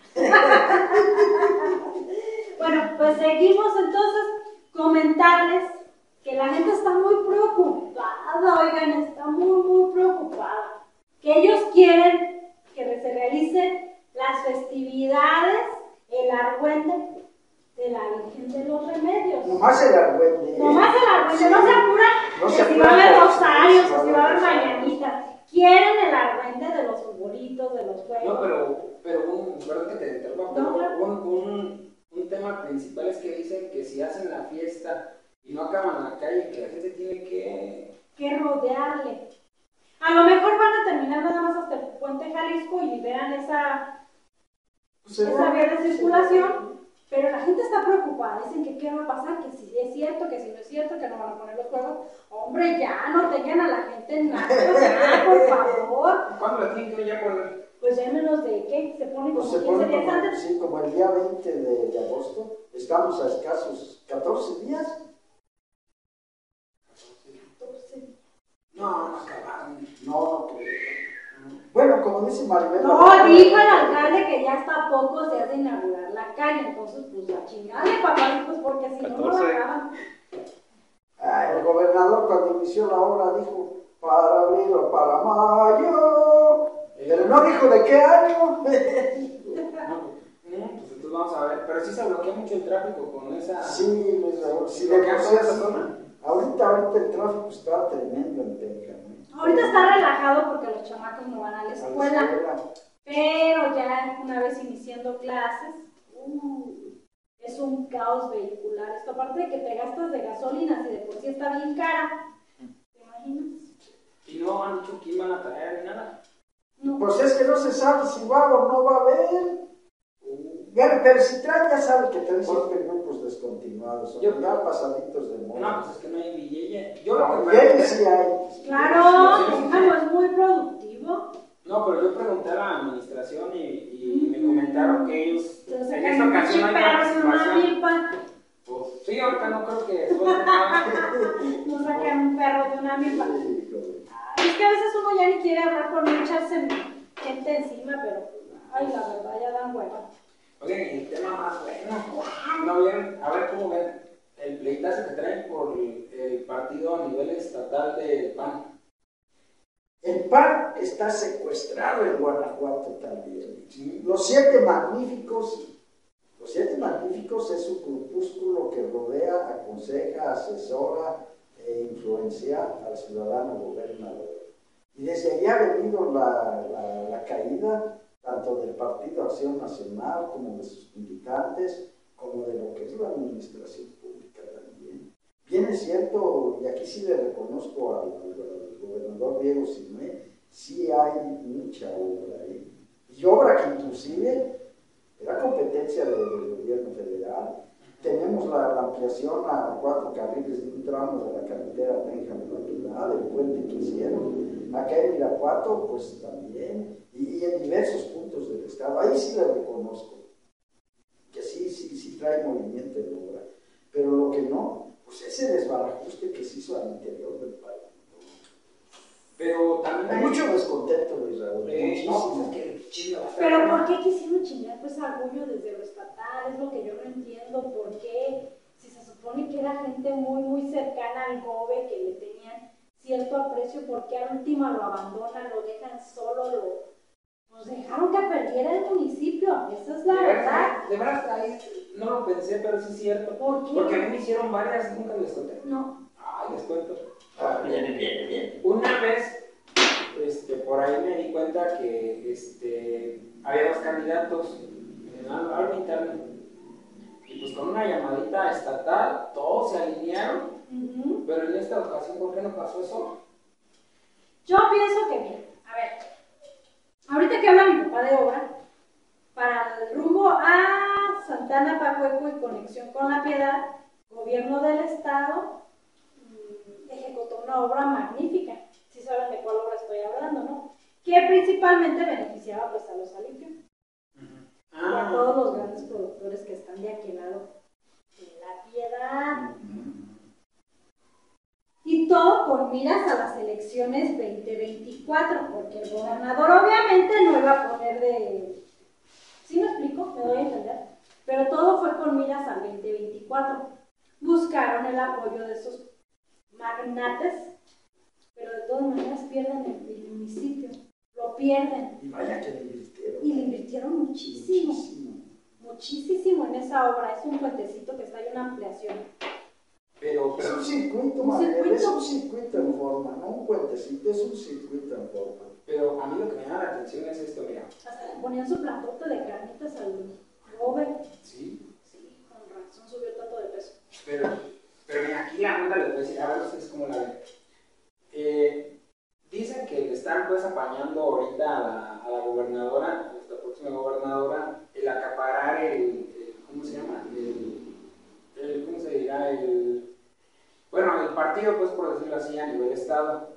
Bueno, pues seguimos entonces. Comentarles que la gente está muy preocupada, oigan, está muy preocupada. Que ellos quieren que se realicen las festividades, el argüente de la Virgen de los Remedios. Nomás el argüente. Nomás el argüente, no se apuran No que se si va a haber apuran, rosarios, sí, que si va a haber sí. mañanitas. Quieren el argüente de los futbolitos, de los juegos. No, pero perdón que te interrumpa, No, pero claro. un tema principal es que dicen que si hacen la fiesta y no acaban en la calle, que la gente tiene Que rodearle. A lo mejor van a terminar nada más hasta el puente Jalisco y liberan esa vía de circulación, pero la gente está preocupada. Dicen que qué va a pasar, que si es cierto, que si no es cierto, que no van a poner los juegos. Hombre, ya no tengan a la gente en nada, ya, por favor. ¿Cuándo la tienen que ya poner? Pues ya menos de qué, se ponen Pues como se 15 pone días como, antes. sí, como el día 20 de agosto. Estamos a escasos 14 días. No acabaron. No creo. Bueno, como dice Maribel. No, dijo el alcalde que ya está a pocos días de inaugurar la calle, entonces pues la chingada de papá, pues porque si no, no la 14. acaban. El gobernador cuando inició la obra dijo para abril o para mayo. Pero no dijo de qué año. Pues entonces vamos a ver, pero sí se bloquea mucho el tráfico con esa... Sí, Luis Raúl, sí, de bloquea por sí toda esa así. zona. Ahorita el tráfico está tremendo en Penca, ¿no? Ahorita está relajado porque los chamacos no van a la A la escuela, escuela. pero ya una vez iniciando clases, es un caos vehicular. Esto aparte de que te gastas de gasolina, si de por sí está bien cara, ¿te imaginas? Y no han dicho quién van a traer ni nada. No. Pues es que no se sabe si va o no va a haber. Pero si trae, ya sabe que trae siempre grupos descontinuados, o Yo- ya pasaditos de No, moda. pues es que no hay billete. Yo lo que Y ahí pregunté... sí hay. Claro, Sí, sí, sí. Tómalo, es muy productivo. No, pero yo pregunté a la administración y me comentaron que ellos Te en sacan esta un ocasión hay perro de una participación. milpa. Pues sí, ahorita no creo que suelte nada. No sacan un perro de una milpa. Es que a veces uno ya ni quiere hablar por no echarse gente encima, pero ay, la verdad ya dan hueva. Oigan, y el tema más bueno, ¿no vieron? A ver cómo ven el pleitazo que traen por el partido a nivel estatal del PAN. El PAN está secuestrado en Guanajuato también. Los Siete Magníficos es un grupúsculo que rodea, aconseja, asesora e influencia al ciudadano gobernador. Y desde allí ha venido la caída tanto del Partido Acción Nacional como de sus militantes, como de lo que es la administración pública también. Bien es cierto, y aquí sí le reconozco al gobernador Diego Sinué, sí hay mucha obra ahí. Y obra que inclusive era competencia del gobierno federal. Tenemos la ampliación a 4 carriles de un tramo de la carretera Benjamín Oquilá, del puente que hicieron. Acá en Irapuato, pues también, y en diversos puntos del estado. Ahí sí le reconozco, que sí trae movimiento de obra. Pero lo que no, pues ese desbarajuste que se hizo al interior del país. Pero también hay mucho descontento, Luis Raúl. No, es que pero ¿por qué quisieron chingar pues orgullo desde lo estatal? Es lo que yo no entiendo. ¿Por qué? Si se supone que era gente muy, muy cercana al GOBE, que le tenían cierto aprecio, ¿por qué al último lo abandonan, lo dejan solo, pues dejaron que perdiera el municipio? Esa es la verdad. De verdad, ahí no lo pensé, pero sí es cierto. ¿Por qué? Porque a mí me hicieron varias, nunca les conté. No. Ay, les cuento. Bien. Una vez, por ahí me di cuenta que había 2 candidatos en algo interno. Y pues con una llamadita estatal, todos se alinearon. Pero en esta ocasión, ¿por qué no pasó eso? Yo pienso que, bien, a ver, ahorita que habla mi papá de obra, para el rumbo a Santana, Pacueco y conexión con La Piedad, gobierno del estado ejecutó una obra magnífica. Si saben de cuál obra estoy hablando, ¿no? Que principalmente beneficiaba pues a los alipios y a todos los grandes productores que están de aquel lado de La Piedad. Y todo con miras a las elecciones 2024, porque el gobernador obviamente no iba a poner de... ¿Sí me explico? ¿Me doy a entender? Pero todo fue con miras al 2024. Buscaron el apoyo de esos magnates, pero de todas maneras pierden el municipio. Lo pierden. Y vaya que le invirtieron. Y le invirtieron muchísimo. Muchísimo en esa obra. Es un puentecito que está en una ampliación. Pero es un circuito, es un circuito en forma, no un puentecito, es un circuito en forma. Pero a mí lo que me llama la atención es esto, mira. Hasta le ponían su platote de carnitas al Robert. Sí. Sí, con razón subió tanto de peso. Pero mira, aquí la onda les voy a decir, a ver ustedes cómo la ven. Dicen que le están pues apañando ahorita a la gobernadora, a nuestra próxima gobernadora, el acaparar ¿cómo se llama? ¿Cómo se dirá? Bueno, el partido, pues por decirlo así, a nivel estado.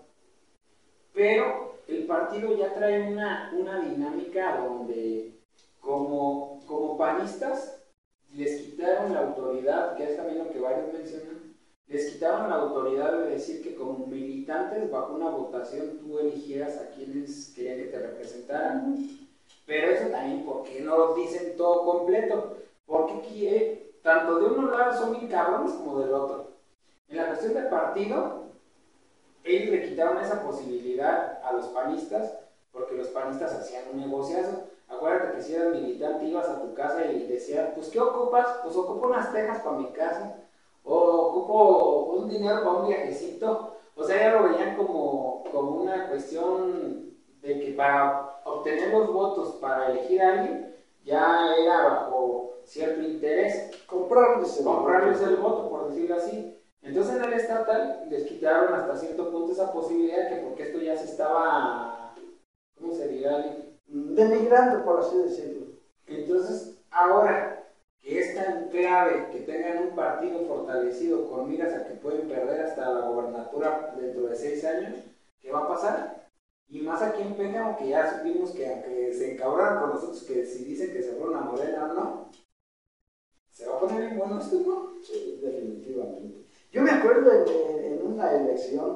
Pero el partido ya trae una dinámica donde como panistas les quitaron la autoridad, que es también lo que varios mencionan, les quitaron la autoridad de decir que como militantes bajo una votación tú eligieras a quienes querían que te representaran. Pero eso también, ¿por qué no lo dicen todo completo? Porque aquí, tanto de uno lado son bien cabrones como del otro. En la cuestión del partido, ellos le quitaron esa posibilidad a los panistas, porque los panistas hacían un negociazo. Acuérdate que si eras militante ibas a tu casa y decías, pues ¿qué ocupas? Pues ocupo unas tejas para mi casa, o ocupo un dinero para un viajecito. O sea, ya lo veían como una cuestión de que para obtener los votos para elegir a alguien, ya era bajo cierto interés. Comprarles el voto, por decirlo así. Entonces en el estatal les quitaron hasta cierto punto esa posibilidad, que porque esto ya se estaba, ¿cómo se dirá? Denigrando, por así decirlo. Entonces, ahora que es tan clave que tengan un partido fortalecido con miras a que pueden perder hasta la gobernatura dentro de 6 años, ¿qué va a pasar? Y más aquí en Pénjamo, que ya supimos que aunque se encabronan con nosotros, que si dicen que se fueron a Morena o no, se va a poner bien bueno esto, ¿no? Sí, definitivamente. Yo me acuerdo en una elección,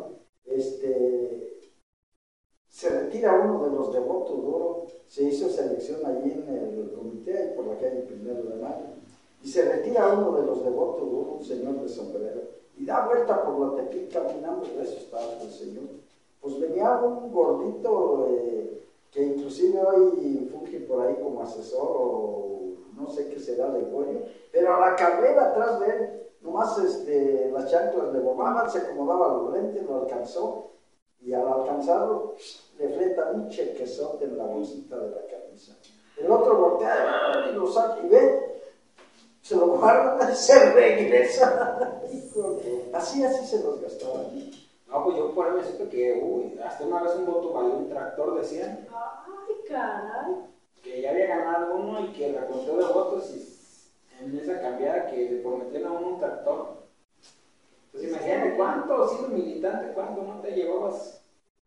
se retira uno de los de voto duro, se hizo esa elección allí en el comité, ahí por la calle 1 de Mayo, y se retira uno de los de voto duro, un señor de sombrero, y da vuelta por la Tepic caminando, de eso estaba el señor, pues venía un gordito que inclusive hoy funge por ahí como asesor o no sé qué será de Goyo, pero a la carrera atrás de él, nomás las chanclas le volaban, se acomodaba los lentes, lo alcanzó y al alcanzarlo le fleta un chequezote en la bolsita de la camisa. El otro voltea y lo saca y ve, se lo guarda, se regresa. Así se los gastaban. No, pues yo por ahí me supe que, hasta una vez un voto valió un tractor, decían. Ay, caray. Que ya había ganado uno y que recontó de votos y en esa cambiada que le prometieron a uno un tractor. Entonces imagínate cuánto, siendo militante, cuánto no te llevabas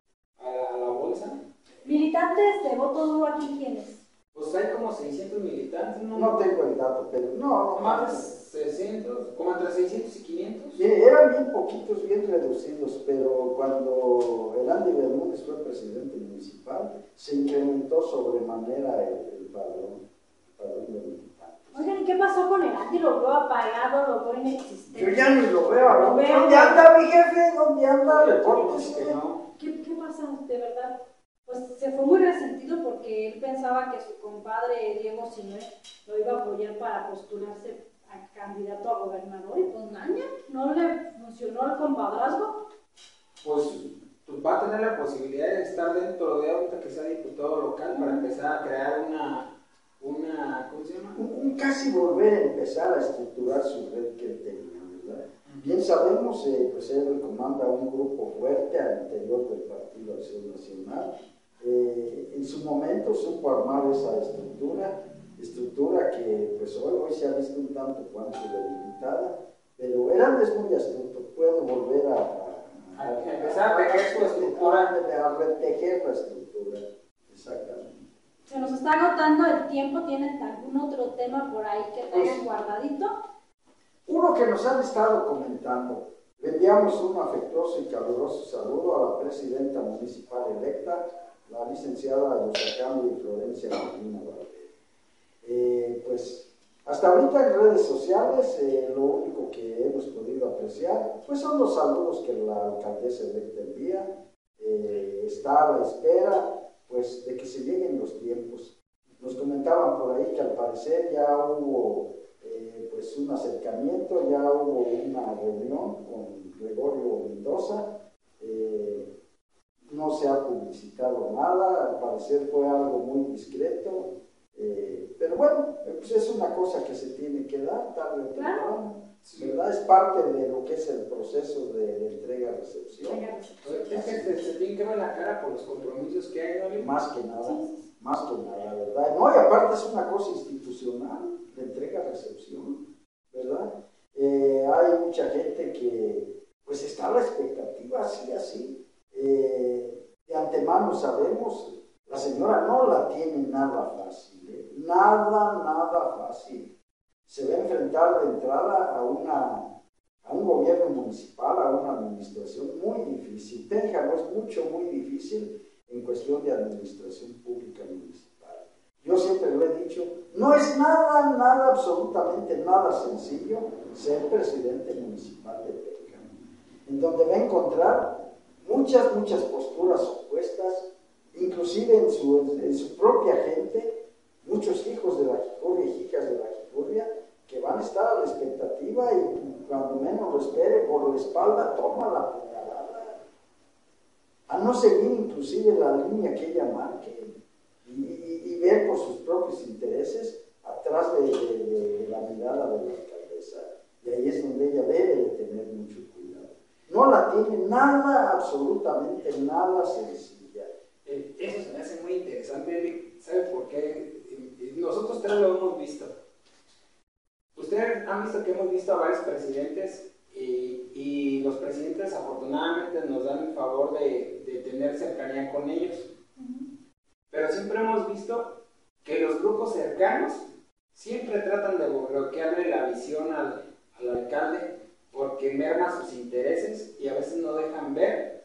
a la bolsa. ¿Militantes de voto duro aquí quiénes? Pues hay como 600 militantes, ¿no? No tengo el dato, pero no Más de 600, como entre 600 y 500. Mire, eran bien poquitos, bien reducidos, pero cuando el Andy Bermúdez fue presidente municipal, se incrementó sobremanera el padrón de militantes. Oigan, ¿y qué pasó con el Andy? ¿Lo veo apagado, lo veo inexistente? Yo ya ni lo veo. Lo veo. ¿Dónde anda mi jefe? ¿Dónde anda? Repórtese. Que no. ¿Qué pasa, de verdad? Pues se fue muy resentido porque él pensaba que su compadre Diego Sinue lo iba a apoyar para postularse a candidato a gobernador y pues naña, no le funcionó el compadrazgo. Pues va a tener la posibilidad de estar dentro de ahorita que sea diputado local para empezar a crear una ¿cómo se llama? Casi volver a empezar a estructurar su red que él tenía, ¿verdad? Bien sabemos, pues él comanda un grupo fuerte al interior del Partido Acción Nacional. En su momento supo armar esa estructura que pues hoy se ha visto un tanto cuanto debilitada, pero Hernández es muy astuto, puede volver a empezar a tejer su estructura. A retejer la estructura, exactamente. Se nos está agotando el tiempo. ¿Tienen algún otro tema por ahí que tengan guardadito? Uno que nos han estado comentando. Le enviamos un afectuoso y caluroso saludo a la presidenta municipal electa, la licenciada Yosacambia y Florencia Molina Valverde. Pues hasta ahorita en redes sociales lo único que hemos podido apreciar pues son los saludos que la alcaldesa electa envía. Está a la espera pues de que se lleguen los tiempos. Nos comentaban por ahí que al parecer ya hubo pues un acercamiento, ya hubo una reunión con Gregorio Mendoza. No se ha publicitado nada, al parecer fue algo muy discreto, pero bueno, pues es una cosa que se tiene que dar tarde o temprano, ¿verdad? Es parte de lo que es el proceso de entrega-recepción. Es que se tiene que ver la cara por los compromisos que hay, ¿no? Más que nada, ¿verdad? No, y aparte es una cosa institucional, de entrega-recepción, ¿verdad? Hay mucha gente que pues está a la expectativa, así. De antemano sabemos, la señora no la tiene nada fácil, nada fácil. Se va a enfrentar de entrada a un gobierno municipal, a una administración muy difícil. Pénjamo es muy difícil en cuestión de administración pública municipal. Yo siempre lo he dicho, no es nada, absolutamente nada sencillo ser presidente municipal de Pénjamo, en donde va a encontrar muchas posturas opuestas, inclusive en su propia gente, muchos hijos de la Jicurria y hijas de la Jicurria que van a estar a la expectativa y cuando menos lo espere, por la espalda toma la puñalada, a no seguir inclusive la línea que ella marque y ver por sus propios intereses atrás de la mirada de la alcaldesa. Y ahí es donde ella debe de tener mucho cuidado. No la tiene nada, absolutamente nada sencilla. Eso se me hace muy interesante, Eric. ¿Sabe por qué? Nosotros tres lo hemos visto. Ustedes han visto que hemos visto a varios presidentes y los presidentes afortunadamente nos dan el favor de tener cercanía con ellos. Pero siempre hemos visto que los grupos cercanos siempre tratan de bloquearle la visión al alcalde porque merma sus intereses y a veces no dejan ver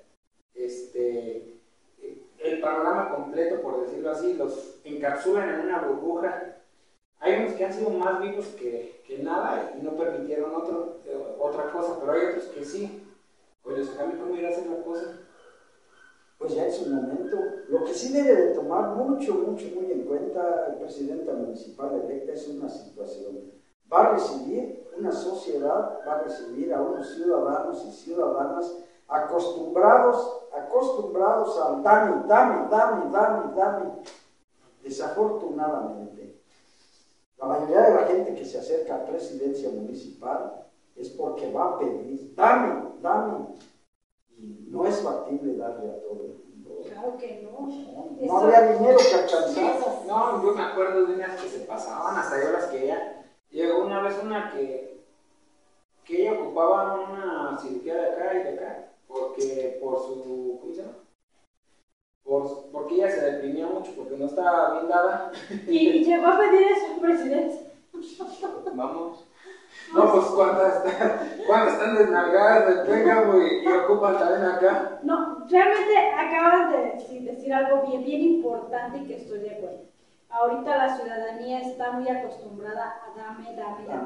el panorama completo, por decirlo así, los encapsulan en una burbuja. Hay unos que han sido más vivos que nada y no permitieron otra cosa, pero hay otros que sí. Oye, ¿cómo irá a hacer la cosa? pues ya en su momento. Lo que sí debe de tomar mucho, mucho, muy en cuenta el presidente municipal electa es una situación. Va a recibir una sociedad, va a recibir a unos ciudadanos y ciudadanas acostumbrados al dame. Desafortunadamente, la mayoría de la gente que se acerca a presidencia municipal es porque va a pedir, dame. Y no es factible darle a todo el mundo. Claro que no. No habría dinero que alcanzara. No, yo me acuerdo de unas que se pasaban, hasta yo las quería. Llegó una vez una que ella ocupaba una cirugía de acá y de acá, porque por su, ¿cómo se llama? Porque ella se deprimía mucho, porque no estaba bien dada. Y llegó a pedir eso, presidente. Vamos. No, pues cuántas están desnalgadas del péngamo y ocupan también acá. No, realmente acaban de decir algo bien importante y que estoy de acuerdo. Ahorita la ciudadanía está muy acostumbrada a dame.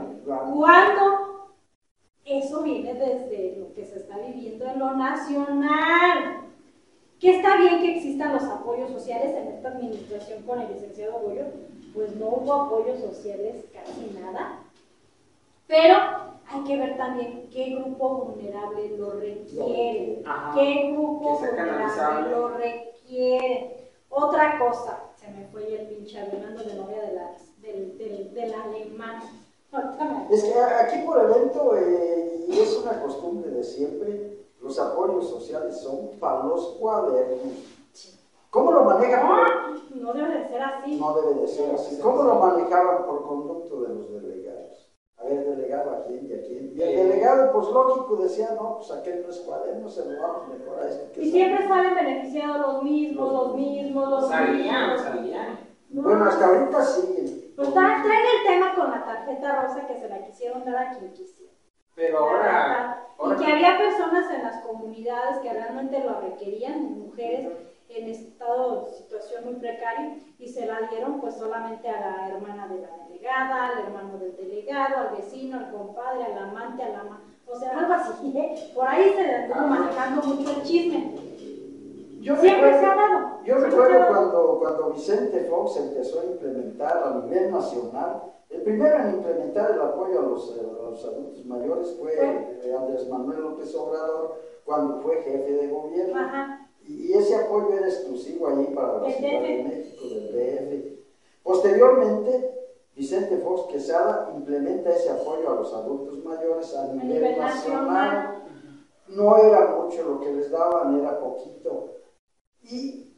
Cuando eso viene desde lo que se está viviendo en lo nacional. Que está bien que existan los apoyos sociales en esta administración con el licenciado Goyo, pues no hubo apoyos sociales casi nada. Pero hay que ver también qué grupo vulnerable lo requiere. Ajá. Qué grupo Que sea vulnerable canalizable. lo requiere. Otra cosa, se me fue el pinche hablando de novia del alemán. Es que aquí por evento, y es una costumbre de siempre, los apoyos sociales son para los cuadernos. ¿Cómo lo manejan? No debe de ser así. No debe de ser así. ¿Cómo lo manejaban por conducto de los delegados? A ver, delegado a quién y a quién. Y el delegado, pues lógico, decía, no, pues aquel no es cuaderno, se lo vamos mejor a este. Y siempre salen beneficiados los mismos. Salían. Bueno, hasta ahorita siguen. Pues traen el tema con la tarjeta rosa que se la quisieron dar a quien quisiera. Pero ahora Y que había personas en las comunidades que realmente lo requerían, mujeres en situación muy precaria, y se la dieron pues solamente a la hermana de la delegada, al hermano del delegado, al vecino, al compadre, al amante, o sea, algo así, ¿eh? Por ahí se anduvo manejando mucho el chisme. Siempre se ha dado. Yo recuerdo cuando Vicente Fox empezó a implementar a nivel nacional, el primero en implementar el apoyo a los adultos mayores fue Andrés Manuel López Obrador, cuando fue jefe de gobierno. Ajá. Y ese apoyo era exclusivo allí para la Ciudad de México, del DF. Posteriormente, Vicente Fox Quesada implementa ese apoyo a los adultos mayores a nivel nacional. No era mucho lo que les daban, era poquito. Y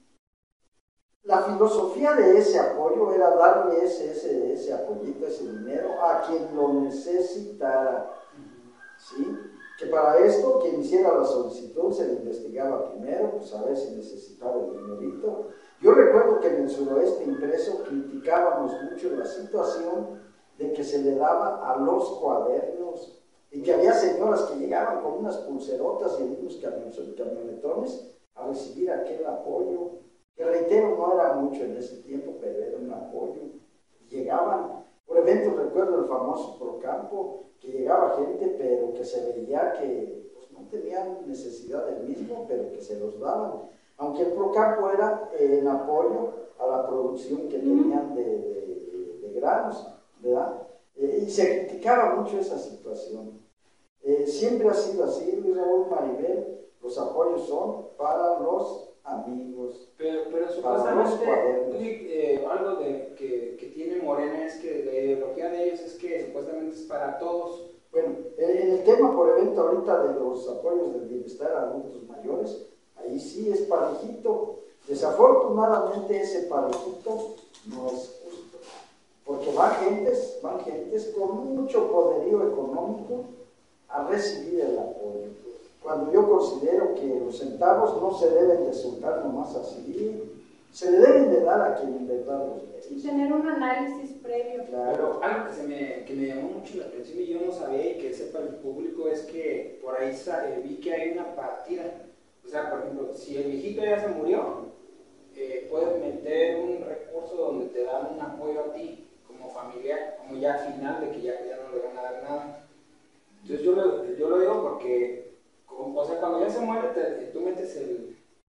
la filosofía de ese apoyo era darle ese apoyito, ese dinero a quien lo necesitara. ¿Sí? Que para esto quien hiciera la solicitud se le investigaba primero, pues a ver si necesitaba el dinerito. Yo recuerdo que en el Suroeste Impreso criticábamos mucho la situación de que se le daba a los cuadernos y que había señoras que llegaban con unas pulserotas y en unos camionetones a recibir aquel apoyo, que reitero no era mucho en ese tiempo, pero era un apoyo. Llegaban, por ejemplo, recuerdo el famoso Procampo, que llegaba gente, pero que se veía que pues, no tenían necesidad del mismo, pero que se los daban. Aunque el Procampo era en apoyo a la producción que tenían de granos, ¿verdad? Y se criticaba mucho esa situación. Siempre ha sido así, Luis Raúl, Maribel, los apoyos son para los amigos. Pero supuestamente algo que tiene Morena es que la ideología de ellos es que supuestamente es para todos. Bueno, en el tema por evento ahorita de los apoyos del bienestar a adultos mayores, ahí sí es parejito. Desafortunadamente ese parejito no es justo, porque van gentes con mucho poderío económico a recibir el apoyo. Cuando yo considero que los centavos no se deben de soltar nomás así, se le deben de dar a quien en verdad los merece. Y tener un análisis previo. Claro. Pero algo que me llamó mucho la atención y yo no sabía y que sepa el público es que por ahí vi que hay una partida. O sea, por ejemplo, si el viejito ya se murió, puedes meter un recurso donde te dan un apoyo a ti como familiar, como ya al final de que ya no le van a dar nada. Entonces yo lo digo porque, o sea, cuando ya se muere, tú metes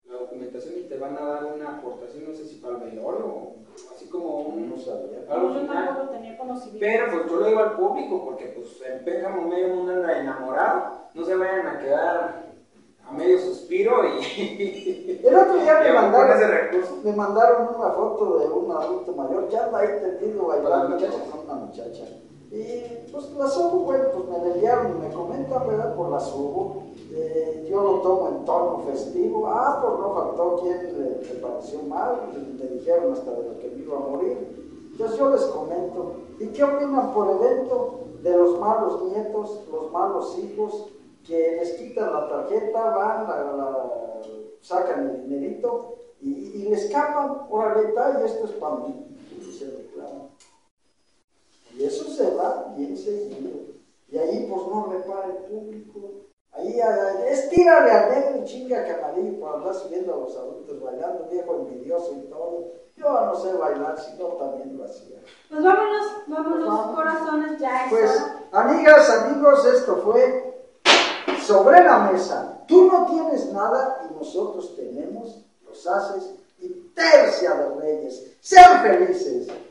la documentación y te van a dar una aportación, no sé si para el velorio o así como un... No sabía. algo Yo final. tampoco tenía conocimiento. Pero pues yo lo digo al público porque pues en Pénjamo medio mundo anda enamorado, no se vayan a quedar a medio suspiro y... El otro día con ese recurso. me mandaron una foto de un adulto mayor que anda ahí tendido bailando con una muchacha. Y pues la subo, bueno, pues me la enviaron y me comentan, ¿verdad? Pues la subo. Yo lo tomo en tono festivo. Pues no faltó quien le pareció mal, le dijeron hasta de lo que me iba a morir. Entonces yo les comento. ¿Y qué opinan por evento de los malos nietos, los malos hijos, que les quitan la tarjeta, van, sacan el dinerito y le escapan? Órale, está, y esto es para mí. Y se reclaman. Y eso se va bien seguido. Y ahí pues no repara el público. Ahí estírale al negro y chinga que amarillo por andar subiendo a los adultos bailando, viejo envidioso y todo. Yo no sé bailar, si no también lo hacía. Pues vámonos, corazones, ya es Pues, hora. amigas, amigos, esto fue Sobre la Mesa. Tú no tienes nada y nosotros tenemos, los haces y tercia de reyes. Sean felices.